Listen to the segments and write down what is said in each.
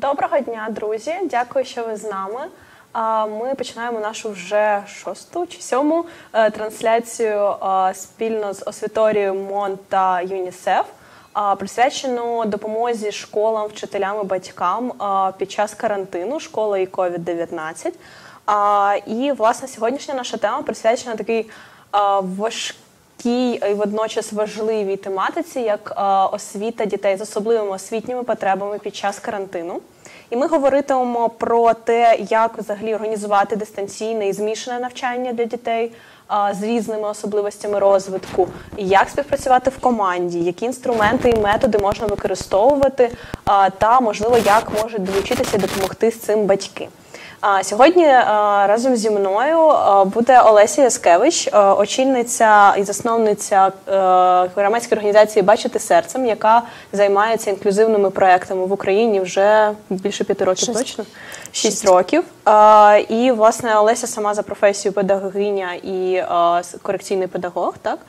Доброго дня, друзі! Дякую, що ви з нами. Ми починаємо нашу вже 6-ту чи 7-му трансляцію спільно з освіторією МОН та ЮНІСЕФ, присвячену допомозі школам, вчителям і батькам під час карантину, школи і COVID-19. І, власне, сьогоднішня наша тема присвячена такій важкій і водночас важливій тематиці, як освіта дітей з особливими освітніми потребами під час карантину. І ми говоритимемо про те, як взагалі організувати дистанційне і змішане навчання для дітей з різними особливостями розвитку, як співпрацювати в команді, які інструменти і методи можна використовувати, та, можливо, як можуть долучитися і допомогти з цим батьки. Сьогодні разом зі мною буде Олеся Яскевич, очільниця і засновниця громадської організації «Бачити серцем», яка займається інклюзивними проектами в Україні вже більше 5 років точно? 6 років. І, власне, Олеся сама за професією педагогиня і корекційний педагог, так?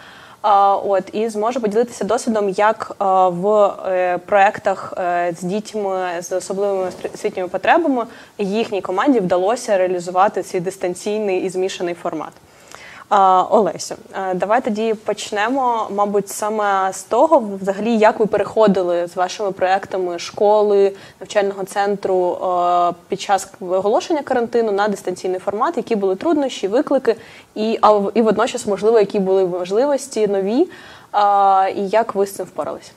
І зможе поділитися досвідом, як в проєктах з дітьми з особливими освітніми потребами їхній команді вдалося реалізувати цей дистанційний і змішаний формат. Олесю, давай тоді почнемо, мабуть, саме з того, взагалі, як ви переходили з вашими проєктами школи, навчального центру під час оголошення карантину на дистанційний формат, які були труднощі, виклики, і водночас, можливо, які були можливості нові, і як ви з цим впоралися?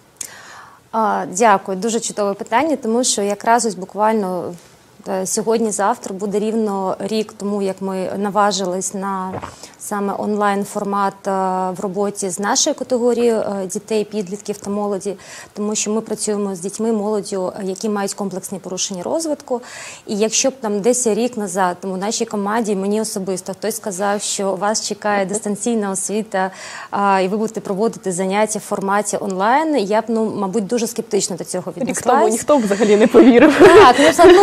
Дякую, дуже чудове питання, тому що якраз ось буквально сьогодні-завтра буде рівно рік тому, як ми наважились на саме онлайн-формат в роботі з нашою категорією дітей, підлітків та молоді, тому що ми працюємо з дітьми, молоддю, які мають комплексні порушення розвитку. І якщо б там десь рік назад, тому нашій команді, мені особисто, хтось сказав, що вас чекає дистанційна освіта, і ви будете проводити заняття в форматі онлайн, я б, мабуть, дуже скептично до цього віднеслась. Ніхто б взагалі не повірив. Так,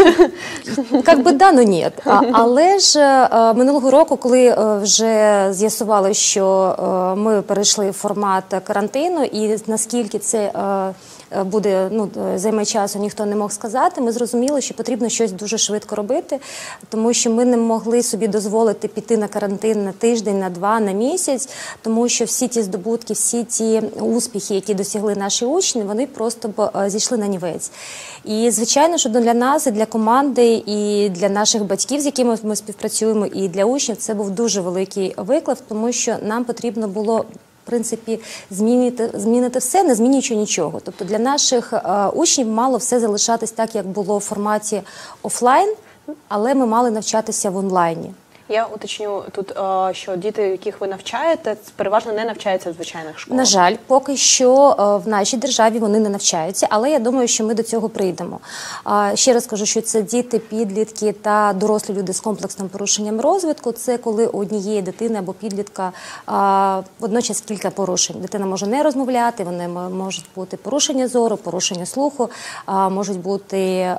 як би да, ну ні. Але ж минулого року, коли вже з'ясували, що ми перейшли в формат карантину, і наскільки це буде, займе часу, ніхто не мог сказати, ми зрозуміли, що потрібно щось дуже швидко робити, тому що ми не могли собі дозволити піти на карантин на тиждень, на 2, на місяць, тому що всі ті здобутки, всі ті успіхи, які досягли наші учні, вони просто б зійшли на нівець. І, звичайно, що для нас, і для команди, і для наших батьків, з якими ми співпрацюємо, і для учнів, це був дуже великий виклик, тому що нам потрібно було, в принципі, змінити все, не змінюючи нічого. Тобто для наших учнів мало все залишатись так, як було в форматі офлайн, але ми мали навчатися в онлайні. Я уточню тут, що діти, яких ви навчаєте, переважно не навчаються в звичайних школах. На жаль, поки що в нашій державі вони не навчаються, але я думаю, що ми до цього прийдемо. Ще раз кажу, що це діти, підлітки та дорослі люди з комплексним порушенням розвитку. Це коли у однієї дитини або підлітка водночас кілька порушень. Дитина може не розмовляти, вони можуть бути порушення зору, порушення слуху, можуть бути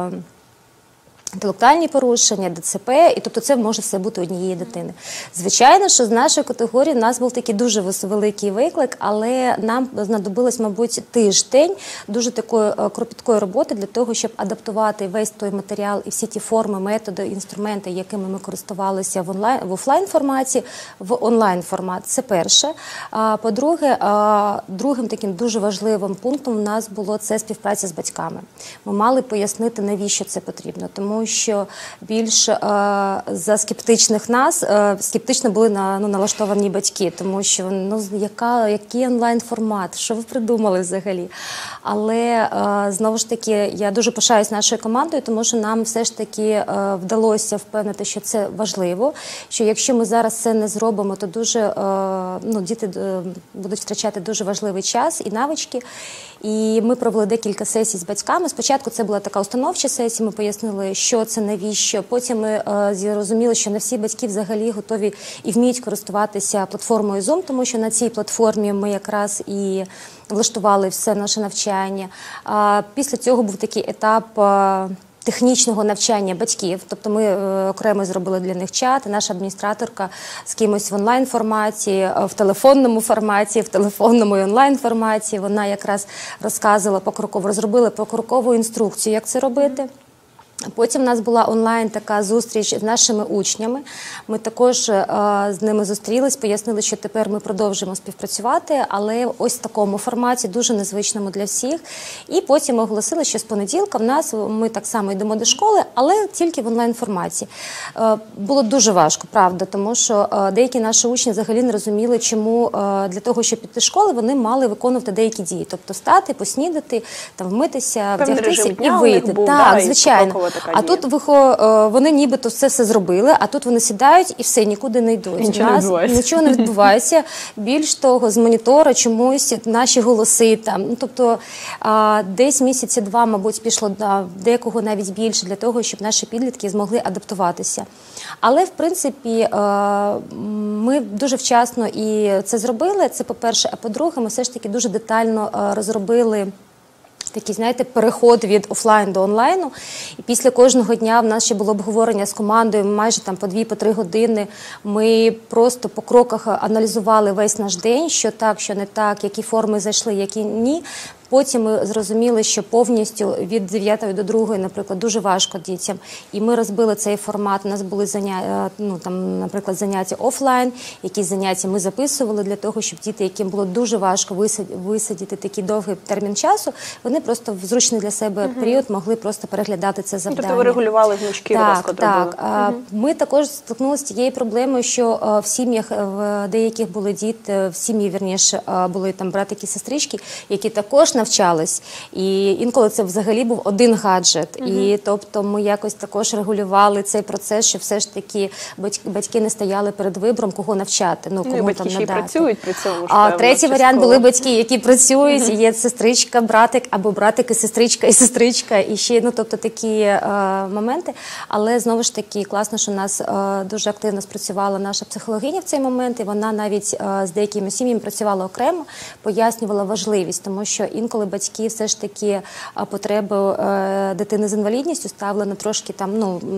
інтелектуальні порушення, ДЦП, і тобто це може все бути однієї дитини. Звичайно, що з нашої категорії в нас був такий дуже великий виклик, але нам знадобилось, мабуть, тиждень дуже такої кропіткої роботи для того, щоб адаптувати весь той матеріал і всі ті форми, методи, інструменти, якими ми користувалися в офлайн-форматі, в онлайн-формат. Це перше. По-друге, другим таким дуже важливим пунктом у нас було це співпраця з батьками. Ми мали пояснити, навіщо це потрібно, тому що більш за скептичних нас, скептично були налаштовані батьки, тому що який онлайн-формат, що ви придумали взагалі. Але, знову ж таки, я дуже пишаюсь нашою командою, тому що нам все ж таки вдалося впевнити, що це важливо, що якщо ми зараз це не зробимо, то дуже, діти будуть втрачати дуже важливий час і навички. І ми провели декілька сесій з батьками. Спочатку це була така установча сесія, ми пояснили, що це, навіщо. Потім ми зрозуміли, що не всі батьки взагалі готові і вміють користуватися платформою Zoom, тому що на цій платформі ми якраз і влаштували все наше навчання. Після цього був такий етап технічного навчання батьків, тобто ми окремо зробили для них чат, наша адміністраторка з кимось в онлайн-форматі, в телефонному форматі, в телефонному і онлайн-форматі, вона якраз розказувала покроково, розробила покрокову інструкцію, як це робити. Потім у нас була онлайн така зустріч з нашими учнями. Ми також з ними зустрілись, пояснили, що тепер ми продовжуємо співпрацювати, але ось в такому форматі, дуже незвичному для всіх. І потім оголосили, що з понеділка в нас ми так само йдемо до школи, але тільки в онлайн-форматі. Було дуже важко, правда, тому що деякі наші учні взагалі не розуміли, чому для того, щоб піти в школу, вони мали виконувати деякі дії. Тобто встати, поснідати, там, вмитися, вдягтися і вийти. Так, звичайно. А тут вони нібито все зробили, а тут вони сідають і все, нікуди не йдуть. Нічого не відбувається. Більш того, з монітора чомусь наші голоси там. Ну, тобто десь місяці два, мабуть, пішло декого навіть більше для того, щоб наші підлітки змогли адаптуватися. Але, в принципі, ми дуже вчасно і це зробили, це по-перше. А по-друге, ми все ж таки дуже детально розробили такий, знаєте, переход від офлайн до онлайну. І після кожного дня в нас ще було обговорення з командою, майже там по 2-3 години. Ми просто по кроках аналізували весь наш день, що так, що не так, які форми зайшли, які ні. Потім ми зрозуміли, що повністю від 9 до 2, наприклад, дуже важко дітям. І ми розбили цей формат. У нас були заняття, наприклад, заняття офлайн, якісь заняття ми записували для того, щоб діти, яким було дуже важко висидіти такий довгий термін часу, вони просто в зручний для себе період могли просто переглядати це завдання. Тобто ви регулювали гнучкий розклад робили? Так. Ми також стикнулися з тією проблемою, що в сім'ях, в деяких були діти, в сім'ї, вірніше, були там братики, сестрички, які також навчались. І інколи це взагалі був один гаджет. І тобто ми якось також регулювали цей процес, щоб все ж таки батьки не стояли перед вибором, кого навчати. Ну, кому батьки ще й працюють при цьому. Третій варіант були батьки, які працюють, є сестричка, братик, або братик і сестричка, і ще, ну, тобто такі моменти. Але, знову ж таки, класно, що у нас дуже активно спрацювала наша психологиня в цей момент, і вона навіть з деякими сім'ями працювала окремо, пояснювала важливість, тому що інколи батьки все ж таки потреби дитини з інвалідністю ставили на трошки там,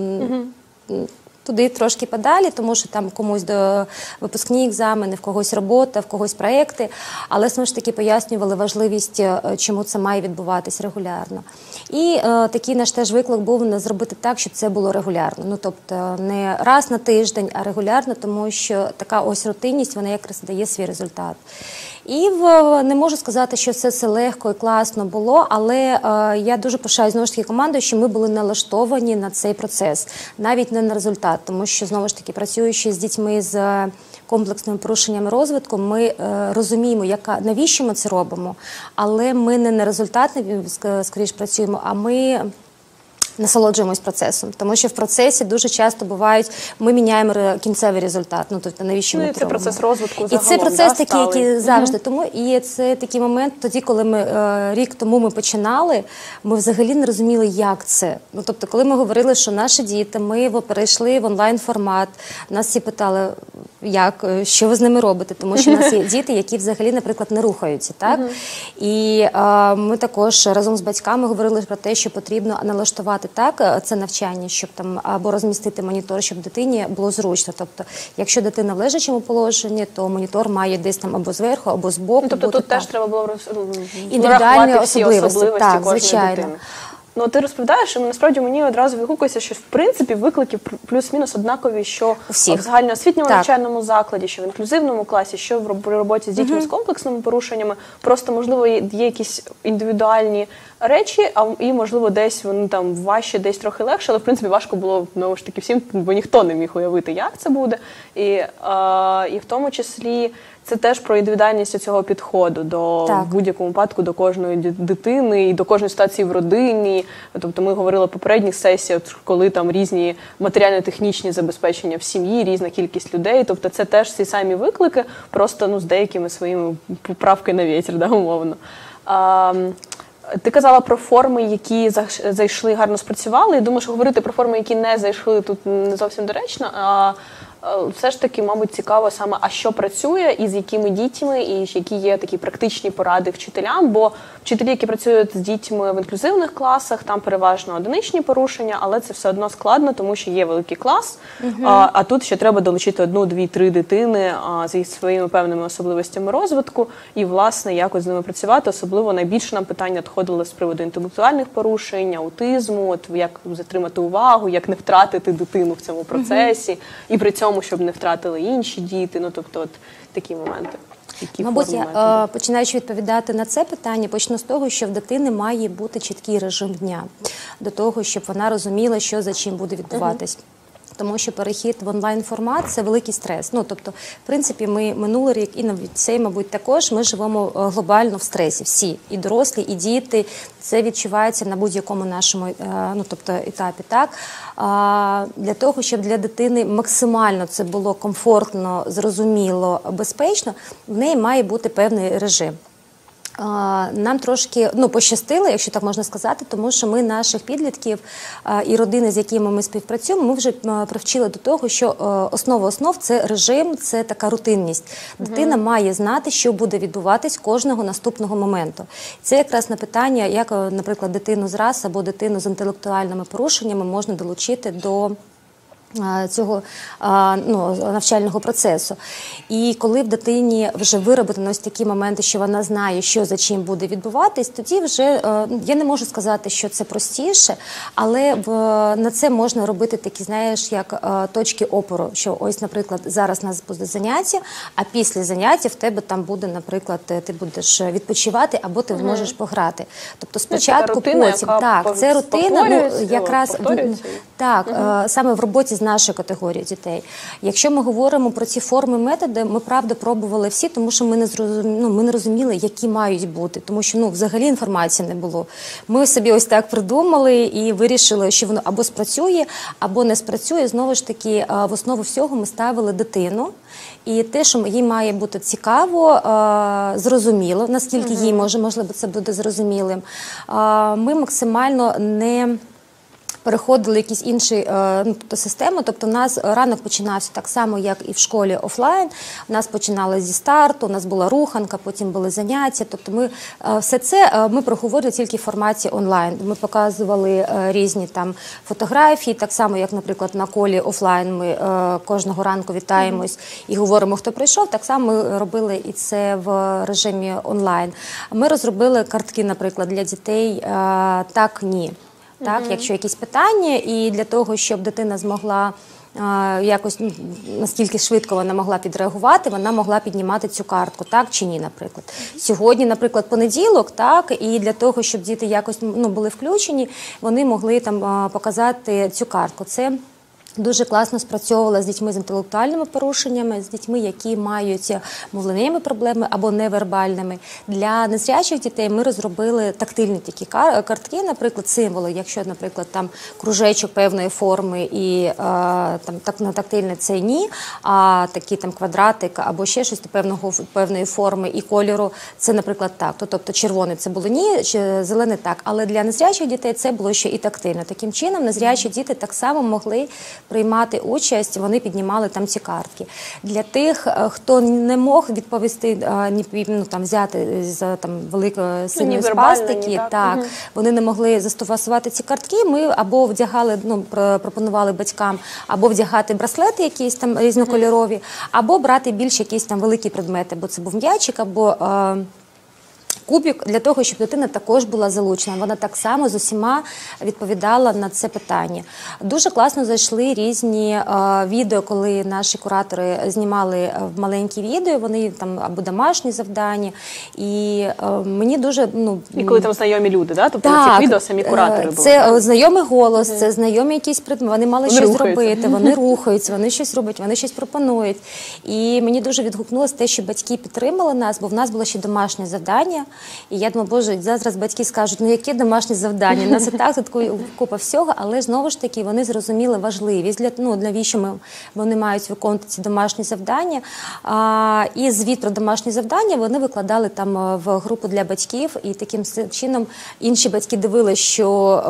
туди трошки подалі, тому що там комусь до випускні екзамени, в когось робота, в когось проекти, але знову ж таки пояснювали важливість, чому це має відбуватись регулярно. І такий наш теж виклик був зробити так, щоб це було регулярно. Ну, тобто не раз на тиждень, а регулярно, тому що така ось рутинність, вона якраз дає свій результат. І не можу сказати, що все легко і класно було, але я дуже пишаюсь, знову ж таки, командою, що ми були налаштовані на цей процес, навіть не на результат, тому що, знову ж таки, працюючи з дітьми з комплексними порушеннями розвитку, ми розуміємо, навіщо ми це робимо, але ми не на результат, скоріш працюємо, а ми насолоджуємось процесом, тому що в процесі дуже часто бувають, ми міняємо кінцевий результат, ну, тобто навіщо ми це процес розвитку загалом, і це процес такий, який завжди, тому і це такий момент, тоді, коли ми рік тому ми починали, ми взагалі не розуміли, як це. Ну, тобто, коли ми говорили, що наші діти, ми перейшли в онлайн-формат, нас всі питали, як, що ви з ними робите, тому що у нас є діти, які взагалі, наприклад, не рухаються, так? І ми також разом з батьками говорили про те, що потрібно налаштувати так це навчання, щоб там або розмістити монітор, щоб дитині було зручно. Тобто, якщо дитина в лежачому положенні, то монітор має десь там або зверху, або збоку. Тобто тут теж треба було індивідуальні особливості так, кожної дитини. Ну, ти розповідаєш, і насправді мені одразу відгукується, що в принципі виклики плюс-мінус однакові, що в загальноосвітньому навчальному закладі, що в інклюзивному класі, що при роботі з дітьми з комплексними порушеннями. Просто, можливо, є якісь індивідуальні речі, і, можливо, десь вони там важче, десь трохи легше, але, в принципі, важко було, знову ж таки, всім, бо ніхто не міг уявити, як це буде. І в тому числі це теж про індивідуальність цього підходу в будь-якому випадку до кожної дитини і до кожної ситуації в родині. Тобто ми говорили в попередніх сесіях, коли там різні матеріально-технічні забезпечення в сім'ї, різна кількість людей. Тобто це теж ці самі виклики, просто з деякими своїми поправками на вітер, умовно. Ти казала про форми, які зайшли, гарно спрацювали. Я думаю, що говорити про форми, які не зайшли, тут не зовсім доречно. все ж таки, мабуть, цікаво саме, а що працює і з якими дітьми, і які є такі практичні поради вчителям, бо вчителі, які працюють з дітьми в інклюзивних класах, там переважно одиничні порушення, але це все одно складно, тому що є великий клас, а тут ще треба долучити 1, 2, 3 дитини зі своїми певними особливостями розвитку і, власне, якось з ними працювати. Особливо найбільше нам питання надходило з приводу інтелектуальних порушень, аутизму, от як затримати увагу, як не втратити дитину в цьому процесі, і при цьому, щоб не втратили інші діти, ну, тобто, от такі моменти. Мабуть, я, починаючи відповідати на це питання, почну з того, що в дитини має бути чіткий режим дня, до того, щоб вона розуміла, що за чим буде відбуватись. Тому що перехід в онлайн-формат – це великий стрес. Ну, тобто, в принципі, ми минулий рік, і навіть цей, мабуть, також, ми живемо глобально в стресі. Всі, і дорослі, і діти. Це відчувається на будь-якому нашому ну, тобто, етапі. Так? Для того, щоб для дитини максимально це було комфортно, зрозуміло, безпечно, в неї має бути певний режим. Нам трошки пощастило, якщо так можна сказати, тому що ми наших підлітків і родини, з якими ми співпрацюємо, ми вже привчили до того, що основа основ – це режим, це така рутинність. Дитина має знати, що буде відбуватись кожного наступного моменту. Це якраз на питання, як, наприклад, дитину з РАС або дитину з інтелектуальними порушеннями можна долучити до цього навчального процесу. І коли в дитині вже вироблено ось такі моменти, що вона знає, що за чим буде відбуватись, тоді вже, я не можу сказати, що це простіше, але на це можна робити такі, знаєш, як точки опору, що ось, наприклад, зараз у нас буде заняття, а після заняття в тебе там буде, наприклад, ти будеш відпочивати або ти можеш пограти. Тобто спочатку, потім. Так, це рутина, якраз, так, саме в роботі з нашої категорії дітей. Якщо ми говоримо про ці форми, методи, ми, правда, пробували всі, тому що ми не розуміли, які мають бути, тому що, взагалі інформації не було. Ми собі ось так придумали і вирішили, що воно або спрацює, або не спрацює. Знову ж таки, в основу всього ми ставили дитину. І те, що їй має бути цікаво, зрозуміло, наскільки їй можливо, це буде зрозумілим. Ми максимально не переходили якісь інші системи, тобто у нас ранок починався так само, як і в школі офлайн. У нас починали зі старту, у нас була руханка, потім були заняття, тобто ми все це ми проговорили тільки в форматі онлайн. Ми показували різні там фотографії, так само, як, наприклад, на колі офлайн ми кожного ранку вітаємось і говоримо, хто прийшов, так само ми робили і це в режимі онлайн. Ми розробили картки, наприклад, для дітей «так, ні». Так, якщо якісь питання, і для того, щоб дитина змогла якось, наскільки швидко вона могла підреагувати, вона могла піднімати цю картку, так чи ні, наприклад. Сьогодні, наприклад, понеділок, так, і для того, щоб діти якось були включені, вони могли там показати цю картку. Це дуже класно спрацьовувала з дітьми з інтелектуальними порушеннями, з дітьми, які мають мовленнєві проблеми або невербальними. Для незрячих дітей ми розробили тактильні такі картки, наприклад, символи. Якщо, наприклад, там кружечок певної форми і на тактильне це ні, а такий там квадратик або ще щось певної форми і кольору, це, наприклад, так. Тобто червоний це було ні, зелений так. Але для незрячих дітей це було ще і тактильно. Таким чином, незрячі діти так само могли приймати участь, вони піднімали там ці картки. Для тих, хто не мог відповісти, взяти з великої сильної спастики, вони не могли застосувати ці картки, ми або вдягали, пропонували батькам, або вдягати браслети якісь там різнокольорові, або брати більш якісь там великі предмети, бо це був м'ячик, або кубик, для того, щоб дитина також була залучена. Вона так само з усіма відповідала на це питання. Дуже класно зайшли різні відео, коли наші куратори знімали маленькі відео, вони там або домашні завдання. І мені дуже... І коли там знайомі люди, да? Тобто на цих відео самі куратори були? Це знайомий голос, це знайомі якісь предмети, вони мали щось зробити, вони рухаються, вони щось роблять, вони щось пропонують. І мені дуже відгукнулося те, що батьки підтримали нас, бо в нас було ще домашнє завдання. І я думаю, боже, зараз батьки скажуть, яке домашнє завдання? У нас і так тут купа всього, але знову ж таки вони зрозуміли важливість, навіщо вони мають виконувати ці домашні завдання. І звіт про домашні завдання вони викладали там в групу для батьків, і таким чином інші батьки дивилися, що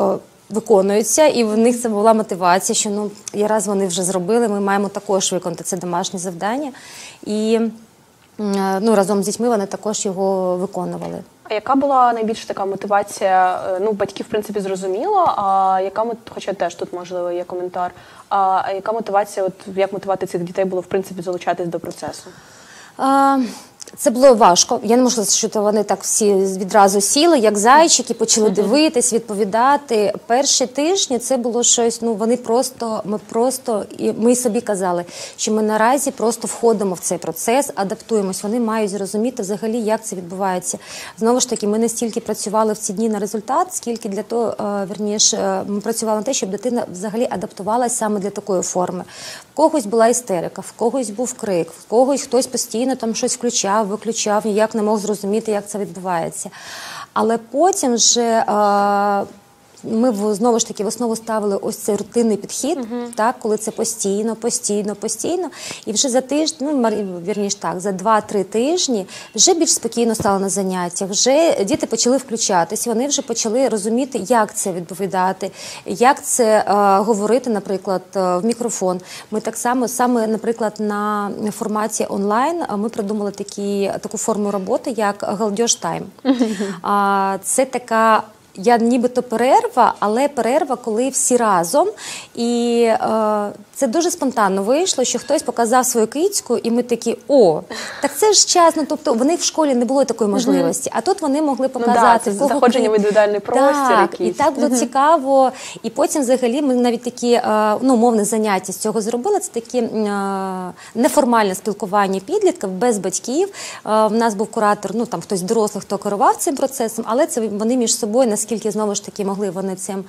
виконуються, і в них це була мотивація, що ну, раз вони вже зробили, ми маємо також виконати це домашнє завдання. І ну, разом з дітьми вони також його виконували. А яка була найбільш така мотивація? Ну, батьків, в принципі, зрозуміло, а яка, хоча теж тут, можливо, є коментар, а яка мотивація, от як мотивувати цих дітей було, в принципі, залучатись до процесу? Це було важко. Я не можу сказати, що вони так всі відразу сіли, як зайчики, почали дивитись, відповідати. Перші тижні це було щось, ну вони ми собі казали, що ми наразі просто входимо в цей процес, адаптуємось. Вони мають зрозуміти взагалі, як це відбувається. Знову ж таки, ми не стільки працювали в ці дні на результат, скільки для того, ми працювали на те, щоб дитина взагалі адаптувалася саме для такої форми. В когось була істерика, в когось був крик, в когось хтось постійно там щось включав, виключав, ніяк не мог зрозуміти, як це відбувається. Але потім вже ми знову ж таки в основу ставили ось цей рутинний підхід, так, коли це постійно. І вже за тиждень, за 2-3 тижні вже більш спокійно стало на заняттях. Вже діти почали включатись, вони вже почали розуміти, як це відповідати, як це говорити, наприклад, в мікрофон. Ми так само, наприклад, на форматі онлайн ми придумали таку форму роботи, як галдеж тайм. Це така нібито перерва, але перерва, коли всі разом. І це дуже спонтанно вийшло, що хтось показав свою кицьку, і ми такі, так це ж чесно. Тобто вони в школі не було такої можливості, а тут вони могли показати. Ну, заходження в індивідуальний простір якийсь. І так було цікаво. І потім взагалі ми навіть такі мовне заняття з цього зробили. Це такі неформальне спілкування підлітків без батьків. В нас був куратор, там хтось дорослий, хто керував цим процесом, але це вони між собою, наскільки знову ж таки могли вони цим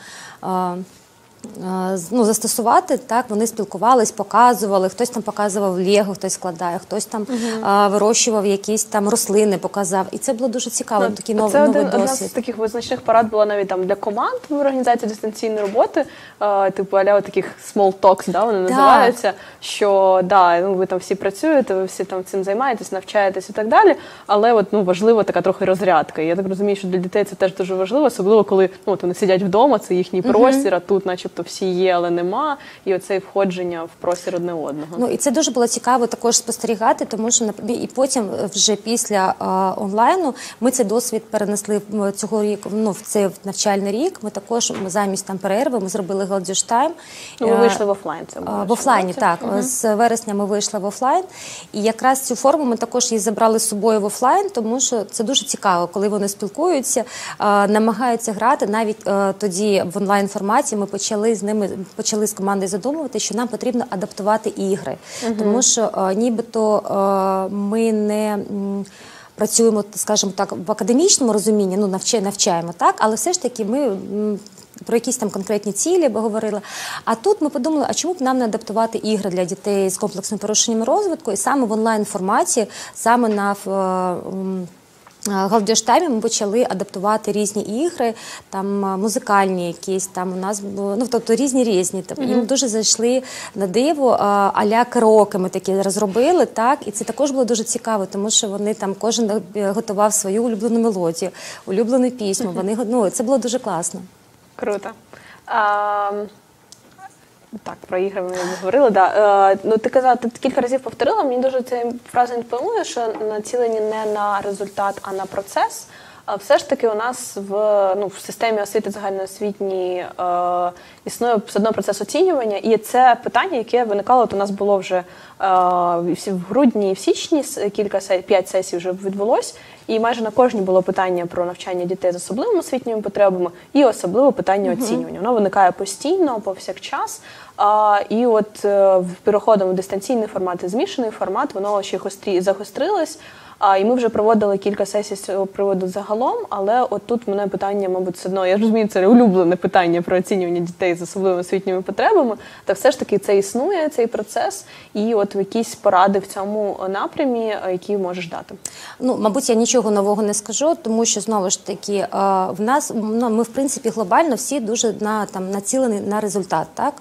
застосувати, так, вони спілкувались, показували, хтось там показував лего, хтось складає, хтось там вирощував якісь там рослини, показав. І це було дуже цікаво, такий новий досвід. Це одна з таких визначних порад була навіть там для команд в організації дистанційної роботи, типу аля таких small talks, да, вони називаються, що ви там всі працюєте, ви всі там цим займаєтесь, навчаєтесь і так далі, але от, важливо така трохи розрядка. І я так розумію, що для дітей це теж дуже важливо, особливо коли вони сидять вдома, це їхній простір, а тут начебто всі є, але нема, і оце входження в простір одне одного. І це дуже було цікаво також спостерігати, тому що і потім вже після онлайну ми цей досвід перенесли цього року, в цей навчальний рік. Ми також замість там перерви ми зробили галдеж тайм. Ви вийшли в офлайн? В офлайні, так. З вересня ми вийшли в офлайн. І якраз цю форму ми також її забрали з собою в офлайн, тому що це дуже цікаво, коли вони спілкуються, намагаються грати. Навіть тоді в онлайн-форматі ми почали з командою задумувати, що нам потрібно адаптувати ігри. Тому що нібито ми не працюємо, скажімо так, в академічному розумінні, навчаємо, так, але все ж таки ми про якісь там конкретні цілі говорили. А тут ми подумали, а чому б нам не адаптувати ігри для дітей з комплексним порушенням розвитку, і саме в онлайн-форматі, саме на галдеж таймі ми почали адаптувати різні ігри, там музикальні якісь, там у нас було, тобто різні. Їм дуже зайшли на диво, а-ля караоке ми такі розробили, так, і це також було дуже цікаво, тому що вони там, кожен готував свою улюблену мелодію, улюблену пісню, це було дуже класно. Круто. Так, про ігри ми говорили, ти казала, ти кілька разів повторила, мені дуже ця фраза імпонує, що націлені не на результат, а на процес. Все ж таки у нас в системі освіти загальноосвітній існує все одно процес оцінювання, і це питання, яке виникало, у нас було вже в грудні і в січні, 5 сесій вже відбулось, і майже на кожній було питання про навчання дітей з особливими освітніми потребами і особливо питання оцінювання. Воно виникає постійно, повсякчас, і от переходом в дистанційний формат і змішаний формат, воно ще загострилось. І ми вже проводили кілька сесій з цього приводу загалом, але от тут мене питання, мабуть, все одно, я розумію, це улюблене питання про оцінювання дітей з особливими освітніми потребами, та все ж таки це існує, цей процес, і от якісь поради в цьому напрямі, які можеш дати? Мабуть, я нічого нового не скажу, тому що, знову ж таки, ми, в принципі, глобально всі дуже націлені на результат, так? Якщо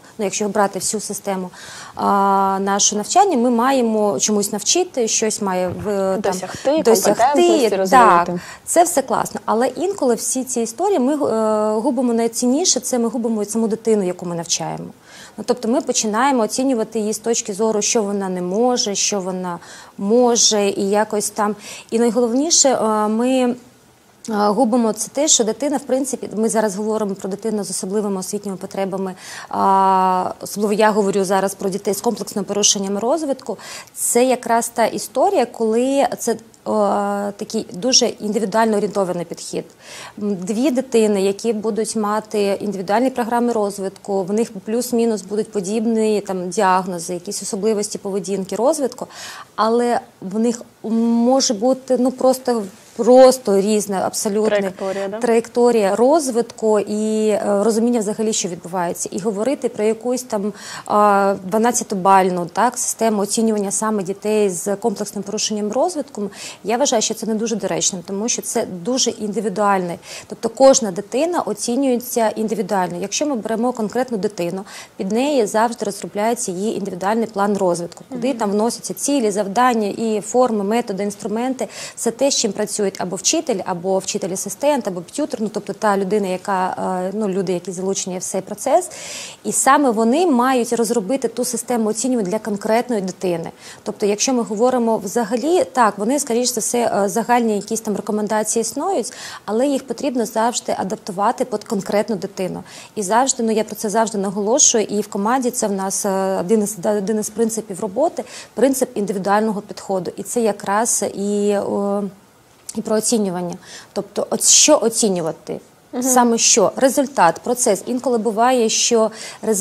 брати всю систему нашого навчання, ми маємо чомусь навчити, щось має досягти, компетентності розвинути. Так, це все класно. Але інколи всі ці історії ми губимо найцінніше, це ми губимо саму дитину, яку ми навчаємо. Ну, тобто ми починаємо оцінювати її з точки зору, що вона не може, що вона може, і якось там. І найголовніше, ми губимо це те, що дитина, в принципі, ми зараз говоримо про дитину з особливими освітніми потребами, особливо я говорю зараз про дітей з комплексним порушенням розвитку, це якраз та історія, коли це такий дуже індивідуально орієнтований підхід. Дві дитини, які будуть мати індивідуальні програми розвитку, в них плюс-мінус будуть подібні діагнози, якісь особливості поведінки, розвитку, але в них може бути просто різна абсолютно траєкторія розвитку і розуміння взагалі, що відбувається. І говорити про якусь 12-бальну систему оцінювання саме дітей з комплексним порушенням розвитку, я вважаю, що це не дуже доречним, тому що це дуже індивідуальне. Тобто кожна дитина оцінюється індивідуально. Якщо ми беремо конкретну дитину, під неї завжди розробляється її індивідуальний план розвитку, куди там вносяться цілі, завдання і форми, методи, інструменти, все те, з чим працюють або вчитель-асистент, або т'ютер, тобто та людина, люди, які залучені в цей процес. І саме вони мають розробити ту систему оцінювання для конкретної дитини. Тобто, якщо ми говоримо взагалі, так, вони, скоріш за все, загальні якісь рекомендації існують, але їх потрібно завжди адаптувати під конкретну дитину. І завжди, я про це завжди наголошую, і в команді це в нас один із принципів роботи, принцип індивідуального підходу. І це якраз і про оцінювання. Тобто, що оцінювати? Саме що? Результат, процес. Інколи буває, що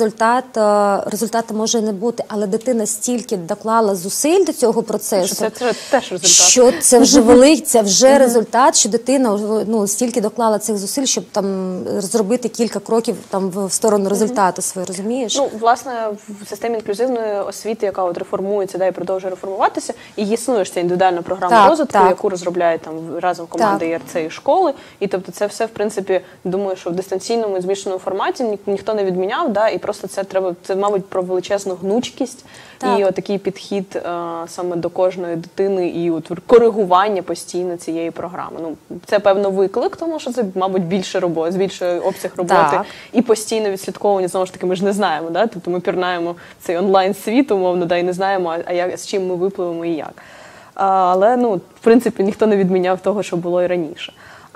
результату може не бути, але дитина стільки доклала зусиль до цього процесу, що це теж результат. Що це вже результат, що дитина стільки доклала цих зусиль, щоб зробити кілька кроків в сторону результату свого, розумієш? Власне, в системі інклюзивної освіти, яка реформується і продовжує реформуватися, і існує ж ця індивідуальна програма розвитку, яку розробляють разом команди ЄРЦ і школи. І тобто це все, в принципі, думаю, що в дистанційному і змішаному форматі ніхто не відміняв, і просто це, мабуть, про величезну гнучкість і отакий підхід саме до кожної дитини і коригування постійно цієї програми. Це, певно, виклик, тому що це, мабуть, більше роботи, збільшує обсяг роботи і постійно відслідковування, знову ж таки, ми ж не знаємо, тобто ми пірнаємо цей онлайн-світ, умовно, і не знаємо, з чим ми випливемо і як. Але, в принципі, ніхто не відміняв того, що було і раніше.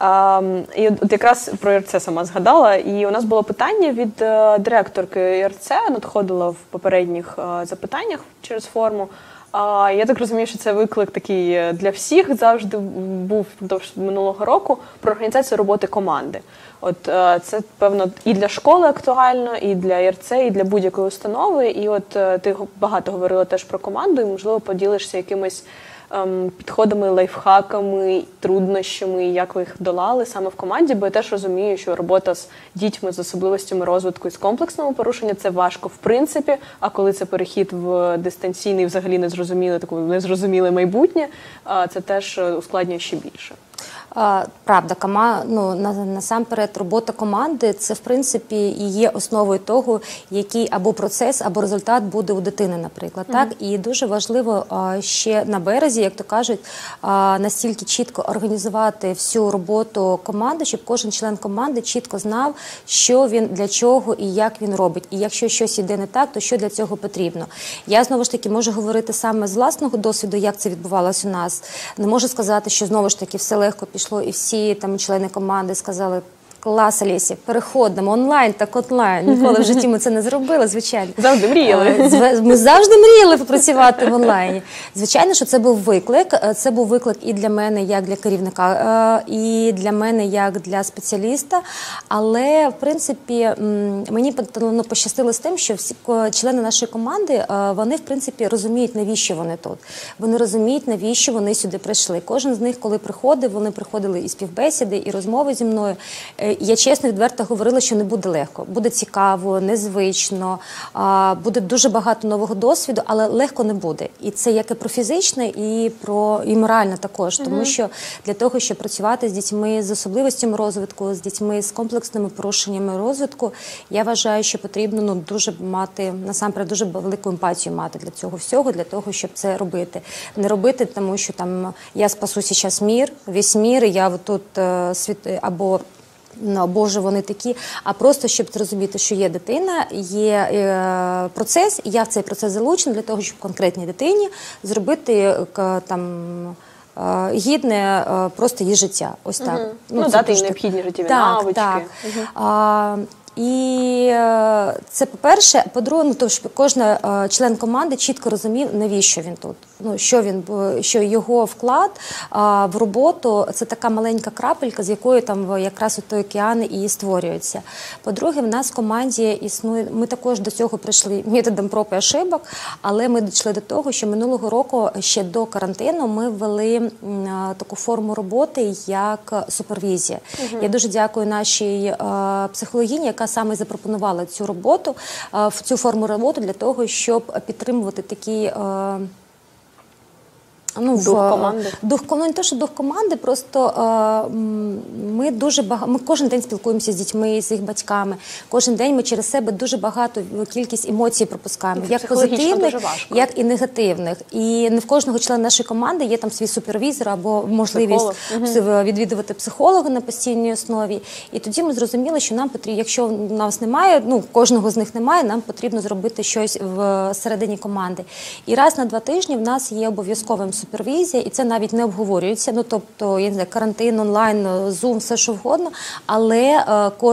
І от якраз про ЄРЦ сама згадала, і у нас було питання від директорки ЄРЦ, надходило в попередніх запитаннях через форму. Я так розумію, що це виклик такий для всіх завжди був впродовж минулого року про організацію роботи команди. Це, певно, і для школи актуально, і для ЄРЦ, і для будь-якої установи. І ти багато говорила теж про команду, і, можливо, поділишся якимось підходами, лайфхаками, труднощами, як ви їх долали саме в команді, бо я теж розумію, що робота з дітьми з особливостями розвитку і з комплексними порушеннями – це важко в принципі, а коли це перехід в дистанційний, взагалі незрозуміле майбутнє, це теж ускладнює ще більше. Правда, насамперед робота команди – це, в принципі, і є основою того, який або процес, або результат буде у дитини, наприклад. І дуже важливо ще на березі, як то кажуть, настільки чітко організувати всю роботу команди, щоб кожен член команди чітко знав, що він, для чого і як він робить. І якщо щось іде не так, то що для цього потрібно. Я, знову ж таки, можу говорити саме з власного досвіду, як це відбувалося у нас. Не можу сказати, що, знову ж таки, все легко пішло, і всі члени команди сказали: клас, Олесі, переходимо онлайн, так онлайн. Ніколи в житті ми це не зробили, звичайно. Завжди мріяли. Ми завжди мріяли попрацювати в онлайні. Звичайно, що це був виклик. Це був виклик і для мене, як для керівника, і для мене, як для спеціаліста. Але, в принципі, мені пощастило з тим, що всі члени нашої команди, вони, в принципі, розуміють, навіщо вони тут. Вони розуміють, навіщо вони сюди прийшли. Кожен з них, коли приходив, вони приходили і співбесіди, і розмови зі мною, Я чесно, відверто говорила, що не буде легко. Буде цікаво, незвично, буде дуже багато нового досвіду, але легко не буде. І це як і про фізичне, і морально також. Тому що для того, щоб працювати з дітьми з особливостями розвитку, з дітьми з комплексними порушеннями розвитку, я вважаю, що потрібно дуже мати, насамперед, дуже велику емпатію мати для цього всього, для того, щоб це робити. Не робити, тому що там я спасу зараз мір, весь мір, і я тут або Боже, вони такі, а просто, щоб зрозуміти, що є дитина, є процес, і я в цей процес залучена для того, щоб конкретній дитині зробити гідне просто її життя. Ось так. Дати їй необхідні життєві навички. Так. І це по-перше. По-друге, щоб кожен член команди чітко розумів, навіщо він тут. Що його вклад в роботу – це така маленька крапелька, з якої там якраз той океан і створюється. По-друге, в нас в команді існує, ми також до цього прийшли методом проб і ошибок, але ми дійшли до того, що минулого року, ще до карантину, ми ввели таку форму роботи, як супервізія. Я дуже дякую нашій психологині, яка саме запропонувала цю роботу, цю форму роботи для того, щоб підтримувати такі дух команди? Не те, що дух команди, просто ми кожен день спілкуємося з дітьми, з їх батьками. Кожен день ми через себе дуже багато кількість емоцій пропускаємо. Як позитивних, як і негативних. І не в кожного члена нашої команди є там свій супервізор або можливість відвідувати психолога на постійній основі. І тоді ми зрозуміли, що нам потрібно, якщо у нас немає, кожного з них немає, нам потрібно зробити щось всередині команди. І раз на 2 тижні в нас є обов'язковим супервізія, і це навіть не обговорюється, тобто, я не знаю, карантин, онлайн, зум, все що вгодно, але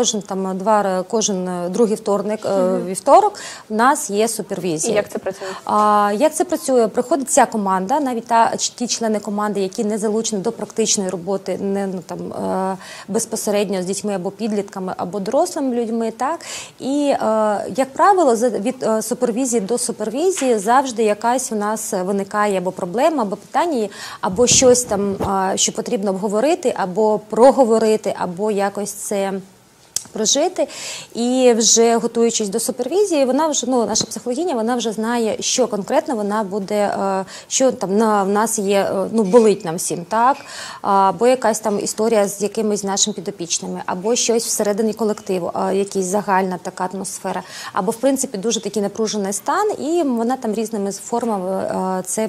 кожен другий вівторок в нас є супервізія. І як це працює? Як це працює? Приходить ця команда, навіть ті члени команди, які не залучені до практичної роботи, безпосередньо з дітьми або підлітками, або дорослими людьми, так? І, як правило, від супервізії до супервізії завжди якась у нас виникає або проблема, або питання, або щось там, що потрібно обговорити, або проговорити, або якось це прожити. І вже готуючись до супервізії, вона вже, наша психологиня, вона вже знає, що конкретно вона буде, що там в нас є, болить нам всім, так? Або якась там історія з якимись нашими підопічними, або щось всередині колективу, якась загальна така атмосфера, або, в принципі, дуже такий напружений стан, і вона там різними формами це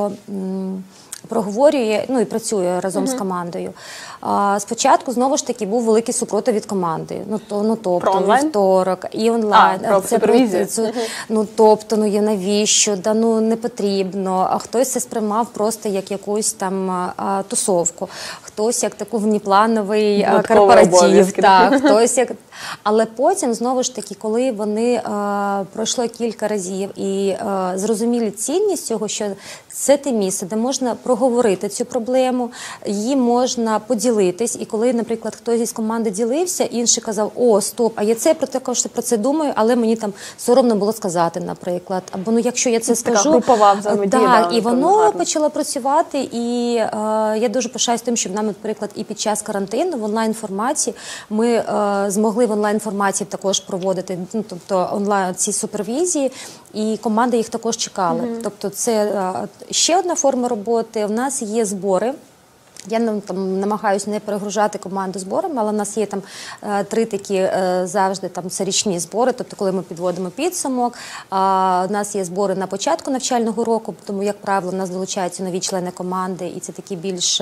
проговорює, і працює разом з командою. Спочатку, знову ж таки, був великий супротив від команди. Тобто, вівторок, і онлайн. Про супервізію. Тобто, навіщо? Не потрібно. А хтось це сприймав просто як якусь там тусовку. Хтось як таку внеплановий корпоратив. Хтось як... Але потім, знову ж таки, коли вони пройшло кілька разів і зрозуміли цінність цього, що це те місце, де можна проговорити цю проблему, її можна поділитись. І коли, наприклад, хтось із команди ділився, інший казав: о, стоп, а я це про це думаю, але мені там соромно було сказати, наприклад. Або якщо я це скажу... Така групова взаємодія. Так, і воно почало працювати. І я дуже пишаюсь тим, що нам, наприклад, і під час карантину в онлайн-форматі ми змогли в онлайн-форматі також проводити, тобто онлайн ці супервізії, і команда їх також чекала. Тобто це ще одна форма роботи. У нас є збори. Я намагаюся не перегружати команду зборами, але в нас є 3 такі завжди, це річні збори, тобто коли ми підводимо підсумок. У нас є збори на початку навчального року, тому, як правило, у нас долучаються нові члени команди, і це такі більш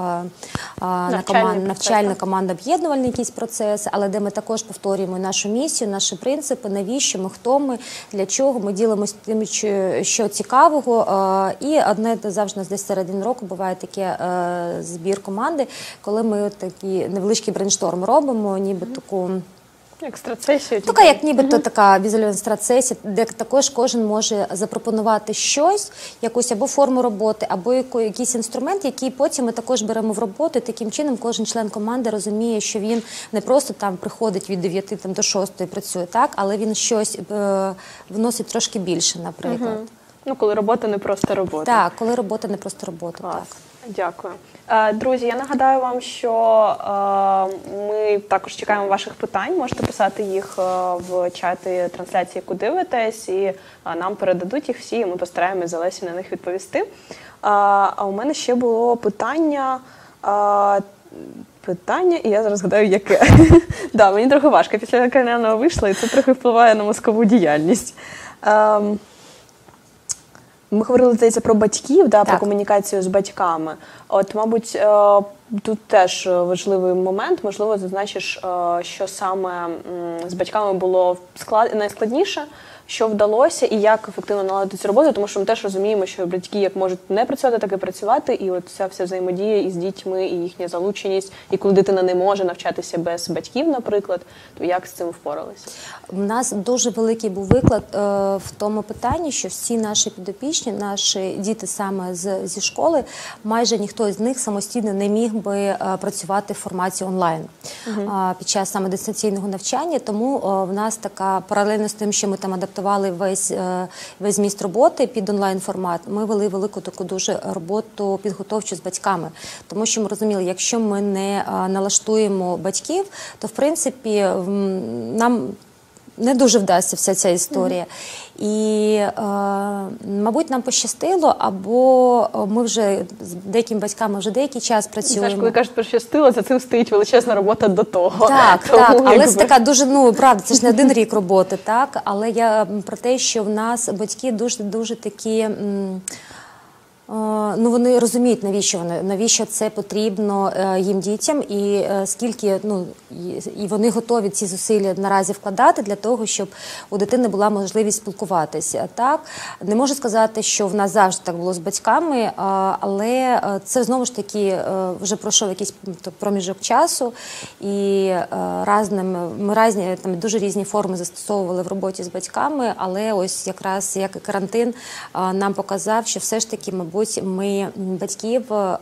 навчальна команда, об'єднувальний якийсь процес, але де ми також повторюємо нашу місію, наші принципи, навіщо ми, хто ми, для чого, ми ділимося тим, що цікавого. І одне завжди десь середини року буває таке збір команди, коли ми такий невеличкий брейншторм робимо, ніби таку... Екстрасесію? Як нібито така візуальна екстрасесія, де також кожен може запропонувати щось, якусь або форму роботи, або якийсь інструмент, який потім ми також беремо в роботу, і таким чином кожен член команди розуміє, що він не просто там приходить від 9 до 6 і працює, так, але він щось вносить трошки більше, наприклад. Ну, коли робота не просто робота. Так, коли робота не просто робота. Клас. Так. Дякую. Друзі, я нагадаю вам, що ми також чекаємо ваших питань. Можете писати їх в чаті трансляції, яку дивитесь, і нам передадуть їх всі, і ми постараємось з Олесею на них відповісти. А у мене ще було питання, і я зараз згадаю, яке. Да, мені трохи важко. Після лікарняного вийшла, і це трохи впливає на мозкову діяльність. Ми говорили, здається, про батьків, да, про комунікацію з батьками. От, мабуть, тут теж важливий момент. Можливо, зазначиш, що саме з батьками було найскладніше, що вдалося і як ефективно наладити цю роботу, тому що ми теж розуміємо, що батьки як можуть не працювати, так і працювати, і от ця вся взаємодія із дітьми, і їхня залученість, і коли дитина не може навчатися без батьків, наприклад, то як з цим впоралися? У нас дуже великий був виклад в тому питанні, що всі наші підопічні, наші діти саме зі школи, майже ніхто з них самостійно не міг би працювати в форматі онлайн під час саме дистанційного навчання, тому в нас така паралельно з тим, що ми там адаптували весь зміст роботи під онлайн-формат, ми вели велику таку дуже роботу підготовчу з батьками. Тому що ми розуміли, якщо ми не налаштуємо батьків, то, в принципі, нам не дуже вдасться вся ця історія. І, мабуть, нам пощастило, або ми вже з деякими батьками вже деякий час працюємо. Знаєш, коли кажуть пощастило, за цим стоїть величезна робота до того. Так, тому, так, але якби... це така дуже, правда, це ж не один рік роботи, так, але я про те, що в нас батьки дуже такі... вони розуміють, навіщо це потрібно їм дітям, і скільки, і вони готові ці зусилля наразі вкладати для того, щоб у дитини була можливість спілкуватися. Так, не можу сказати, що в нас завжди так було з батьками, але це знову ж таки вже пройшов якийсь проміжок часу, і ми дуже різні форми застосовували в роботі з батьками, але ось якраз як карантин нам показав, що все ж таки, мабуть, ми батьків,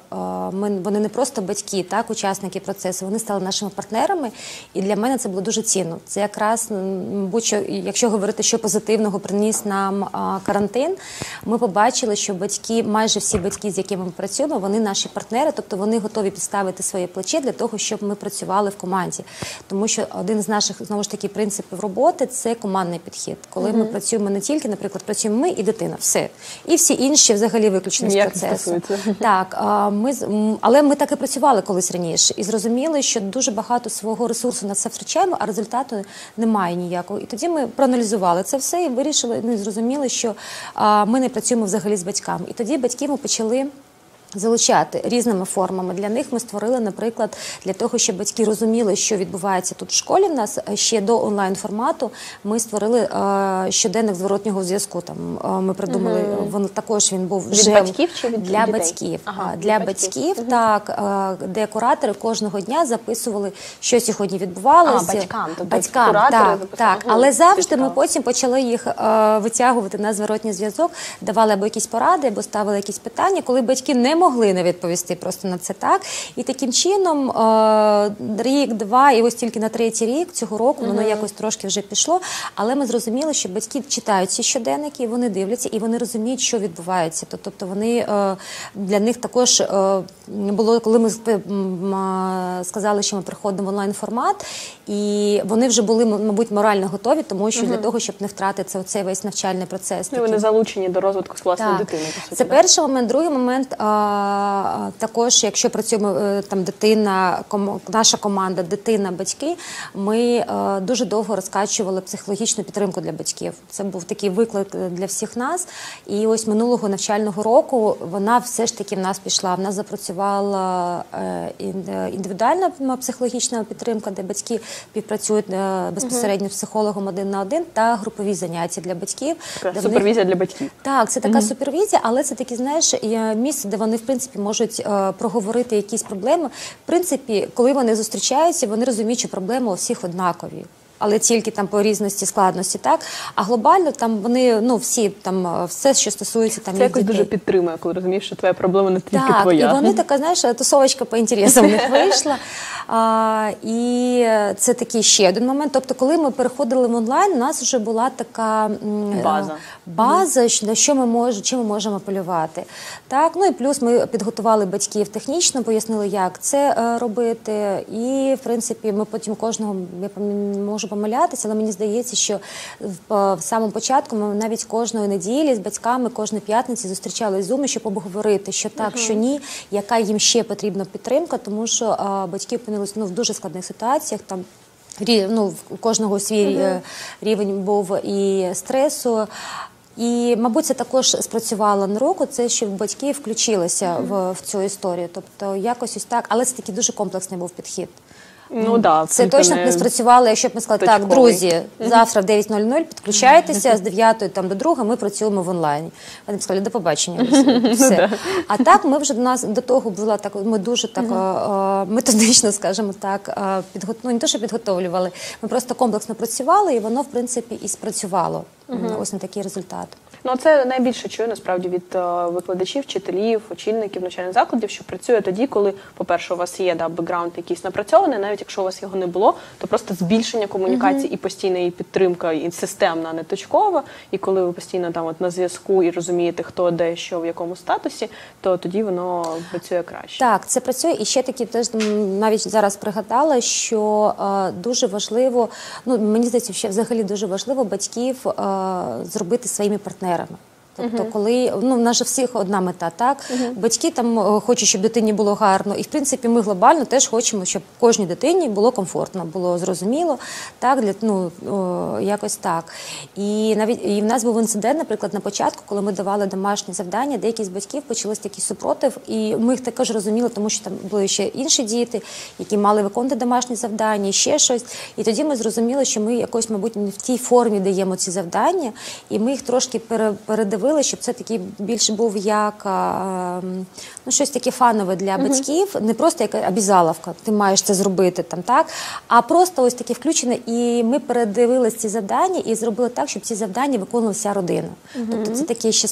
вони не просто батьки, так, учасники процесу, вони стали нашими партнерами, і для мене це було дуже цінно. Це якраз, мабуть, якщо говорити, що позитивного приніс нам карантин, ми побачили, що батьки, майже всі батьки, з якими ми працюємо, вони наші партнери, тобто вони готові підставити своє плече для того, щоб ми працювали в команді. Тому що один з наших, знову ж таки, принципів роботи – це командний підхід. Коли ми працюємо не тільки, наприклад, працюємо ми і дитина, все. І всі інші взагалі виключені з процесу. Так, але ми так і працювали колись раніше. І зрозуміли, що дуже багато свого ресурсу на це втрачаємо, а результату немає ніякого. І тоді ми проаналізували це все і вирішили, і зрозуміли, що ми не працюємо взагалі з батьками. І тоді батьки ми почали залучати різними формами. Для них ми створили, наприклад, для того, щоб батьки розуміли, що відбувається тут в школі в нас, ще до онлайн-формату ми створили щоденник зворотнього зв'язку. Ми придумали, він був вже... Від батьків чи від для дітей? батьків. Ага, для батьків, так, де куратори кожного дня записували, що сьогодні відбувалося. Батькам, тобто батькам, куратори так. Але завжди ми потім почали їх витягувати на зворотній зв'язок, давали або якісь поради, або ставили якісь питання, коли батьки не могли не відповісти просто на це так. І таким чином рік-два, і ось тільки на третій рік цього року воно якось трошки вже пішло, але ми зрозуміли, що батьки читають ці щоденники, вони дивляться і вони розуміють, що відбувається. Тобто вони, для них також було, коли ми сказали, що ми приходимо в онлайн-формат, і вони вже були, мабуть, морально готові, тому що для того, щоб не втратити оцей весь навчальний процес. І вони залучені до розвитку власної дитини. Це перший момент. Другий момент, також, якщо працюємо там дитина, наша команда, дитина, батьки, ми дуже довго розкачували психологічну підтримку для батьків. Це був такий виклик для всіх нас. І ось минулого навчального року вона все ж таки в нас пішла. В нас запрацювала індивідуальна психологічна підтримка, де батьки співпрацюють безпосередньо з психологом один на один, та групові заняття для батьків. Супервізія для батьків. Так, це така супервізія, але це такі, знаєш, місце, де вони, в принципі, можуть проговорити якісь проблеми. В принципі, коли вони зустрічаються, вони розуміють, що проблеми у всіх однакові. Але тільки там по різності, складності, так? А глобально там вони, всі, там, все, що стосується там їх це якось дітей. дуже підтримує, коли розумієш, що твоя проблема не тільки твоя. Так, і вони така, знаєш, тусовочка по інтересам в них вийшла. І це такий ще один момент. Тобто, коли ми переходили в онлайн, у нас вже була така база, чим ми можемо апелювати. Так? Ну і плюс ми підготували батьків технічно, пояснили, як це робити. І, в принципі, ми потім кожного, я можу помилятися, але мені здається, що в самому початку ми навіть кожної неділі з батьками, кожної п'ятниці зустрічались в Zoom, щоб обговорити, що так, що ні, яка їм ще потрібна підтримка, тому що батьки опинилися в дуже складних ситуаціях, там у кожного свій рівень був і стресу. І, мабуть, це також спрацювало на руку, це що батьки включилися в цю історію. Тобто якось ось так, але це такий дуже комплексний був підхід. Ну, да, це точно б не спрацювало, якщо б ми сказали, так, друзі, завтра в 9:00 підключайтеся, з 9 там, до 2 ми працюємо в онлайні. Вони б сказали, до побачення. Все. А так, ми вже до того була так, ми дуже так методично, скажімо так, не те, що підготовлювали, ми просто комплексно працювали, і воно, в принципі, і спрацювало. Ось на такий результат. Ну, це найбільше чую, насправді, від викладачів, вчителів, очільників навчальних закладів, що працює тоді, коли, по-перше, у вас є бекграунд якийсь напрацьований, навіть якщо у вас його не було, то просто збільшення комунікації і постійна її підтримка, і системна, а не точкова, і коли ви постійно там на зв'язку і розумієте, хто де, що, в якому статусі, то тоді воно працює краще. Так, це працює, і ще таки теж навіть зараз пригадала, що дуже важливо, мені здається, що взагалі дуже важливо батьків зробити своїми партнерами. Тобто, коли, в нас же всіх одна мета, так? Батьки там хочуть, щоб дитині було гарно, і, в принципі, ми глобально теж хочемо, щоб кожній дитині було комфортно, було зрозуміло, так, якось так. І в нас був інцидент, наприклад, на початку, коли ми давали домашні завдання, деякі з батьків почалось такий супротив, і ми їх також розуміли, тому що там були ще інші діти, які мали виконувати домашні завдання, ще щось. І тоді ми зрозуміли, що ми якось, мабуть, не в тій формі даємо ці завдання, і ми їх трошки передивили, щоб це такий більше був як щось таке фанове для батьків, не просто як обязаловка, ти маєш це зробити там, так, а просто ось таке включене, і ми передивилися ці завдання і зробили так, щоб ці завдання виконувала вся родина. Тобто це таке ще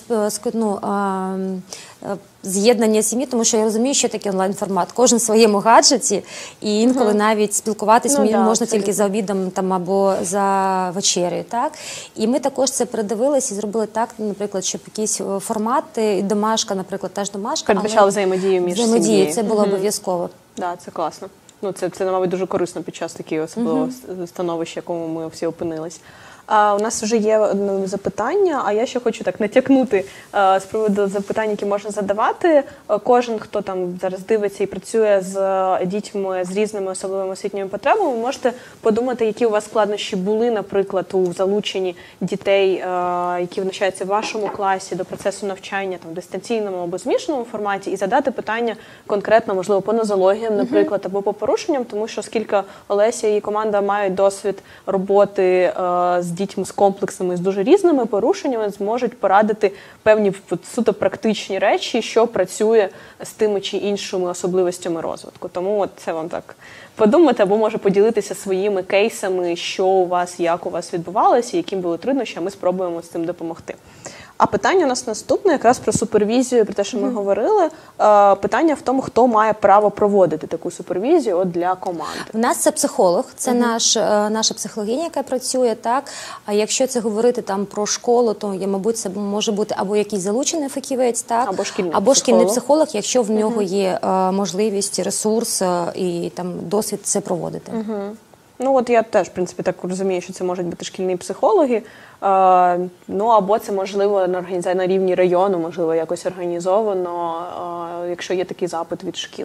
з'єднання сім'ї, тому що я розумію, що таке онлайн-формат. Кожен в своєму гаджеті, і інколи навіть спілкуватись можна тільки за обідом там, або за вечерею. Так? І ми також це передивилися і зробили так, наприклад, щоб якісь формати, домашка, наприклад, теж домашка. Передбачали взаємодію між сім'єю. Взаємодію, це було обов'язково. Так, це класно. Це, мабуть, дуже корисно під час такого особливого становища, в якому ми всі опинились. У нас вже є запитання, а я ще хочу так натякнути з приводу запитань, які можна задавати. Кожен, хто там зараз дивиться і працює з дітьми з різними особливими освітніми потребами, ви можете подумати, які у вас складнощі були, наприклад, у залученні дітей, які навчаються в вашому класі, до процесу навчання там, в дистанційному або змішаному форматі, і задати питання конкретно, можливо, по нозологіям, наприклад, або по порушенням, тому що оскільки Олеся і її команда мають досвід роботи з дітьми з комплексними, з дуже різними порушеннями, зможуть порадити певні суто практичні речі, що працює з тими чи іншими особливостями розвитку. Тому це вам так подумати, або може поділитися своїми кейсами, що у вас, як у вас відбувалося, яким були труднощі, а ми спробуємо з цим допомогти. А питання у нас наступне, якраз про супервізію, про те, що ми говорили. Питання в тому, хто має право проводити таку супервізію для команди. У нас це психолог, це наша психологиня, яка працює, так. А якщо це говорити там про школу, то, мабуть, це може бути або якийсь залучений фахівець, так, або шкільний психолог, якщо в нього є можливість, ресурс і там досвід це проводити. Ну, от я теж, в принципі, так розумію, що це можуть бути шкільні психологи, або це, можливо, на рівні району, можливо, якось організовано, якщо є такий запит від шкіл.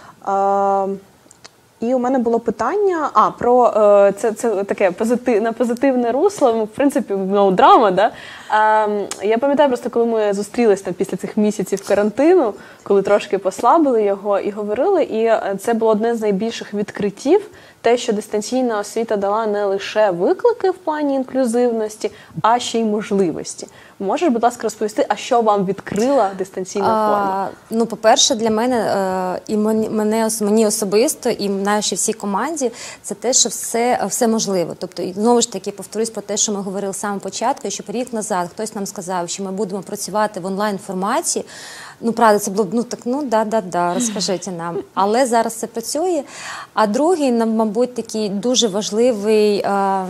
І у мене було питання, про це таке позитивне русло, в принципі, драма, да? Я пам'ятаю просто, коли ми зустрілись там після цих місяців карантину, коли трошки послабили його і говорили, і це було одне з найбільших відкриттів, те, що дистанційна освіта дала не лише виклики в плані інклюзивності, а ще й можливості. Можеш, будь ласка, розповісти, а що вам відкрила дистанційна форма? Ну, по-перше, для мене і мені особисто, і нашій всій команді, це те, що все можливо. Тобто, і знову ж таки, повторюсь про те, що ми говорили з самого початку, що рік назад хтось нам сказав, що ми будемо працювати в онлайн-форматі. Ну, правда, це було б, да, розкажіть нам. Але зараз це працює. А другий, мабуть, такий дуже важливий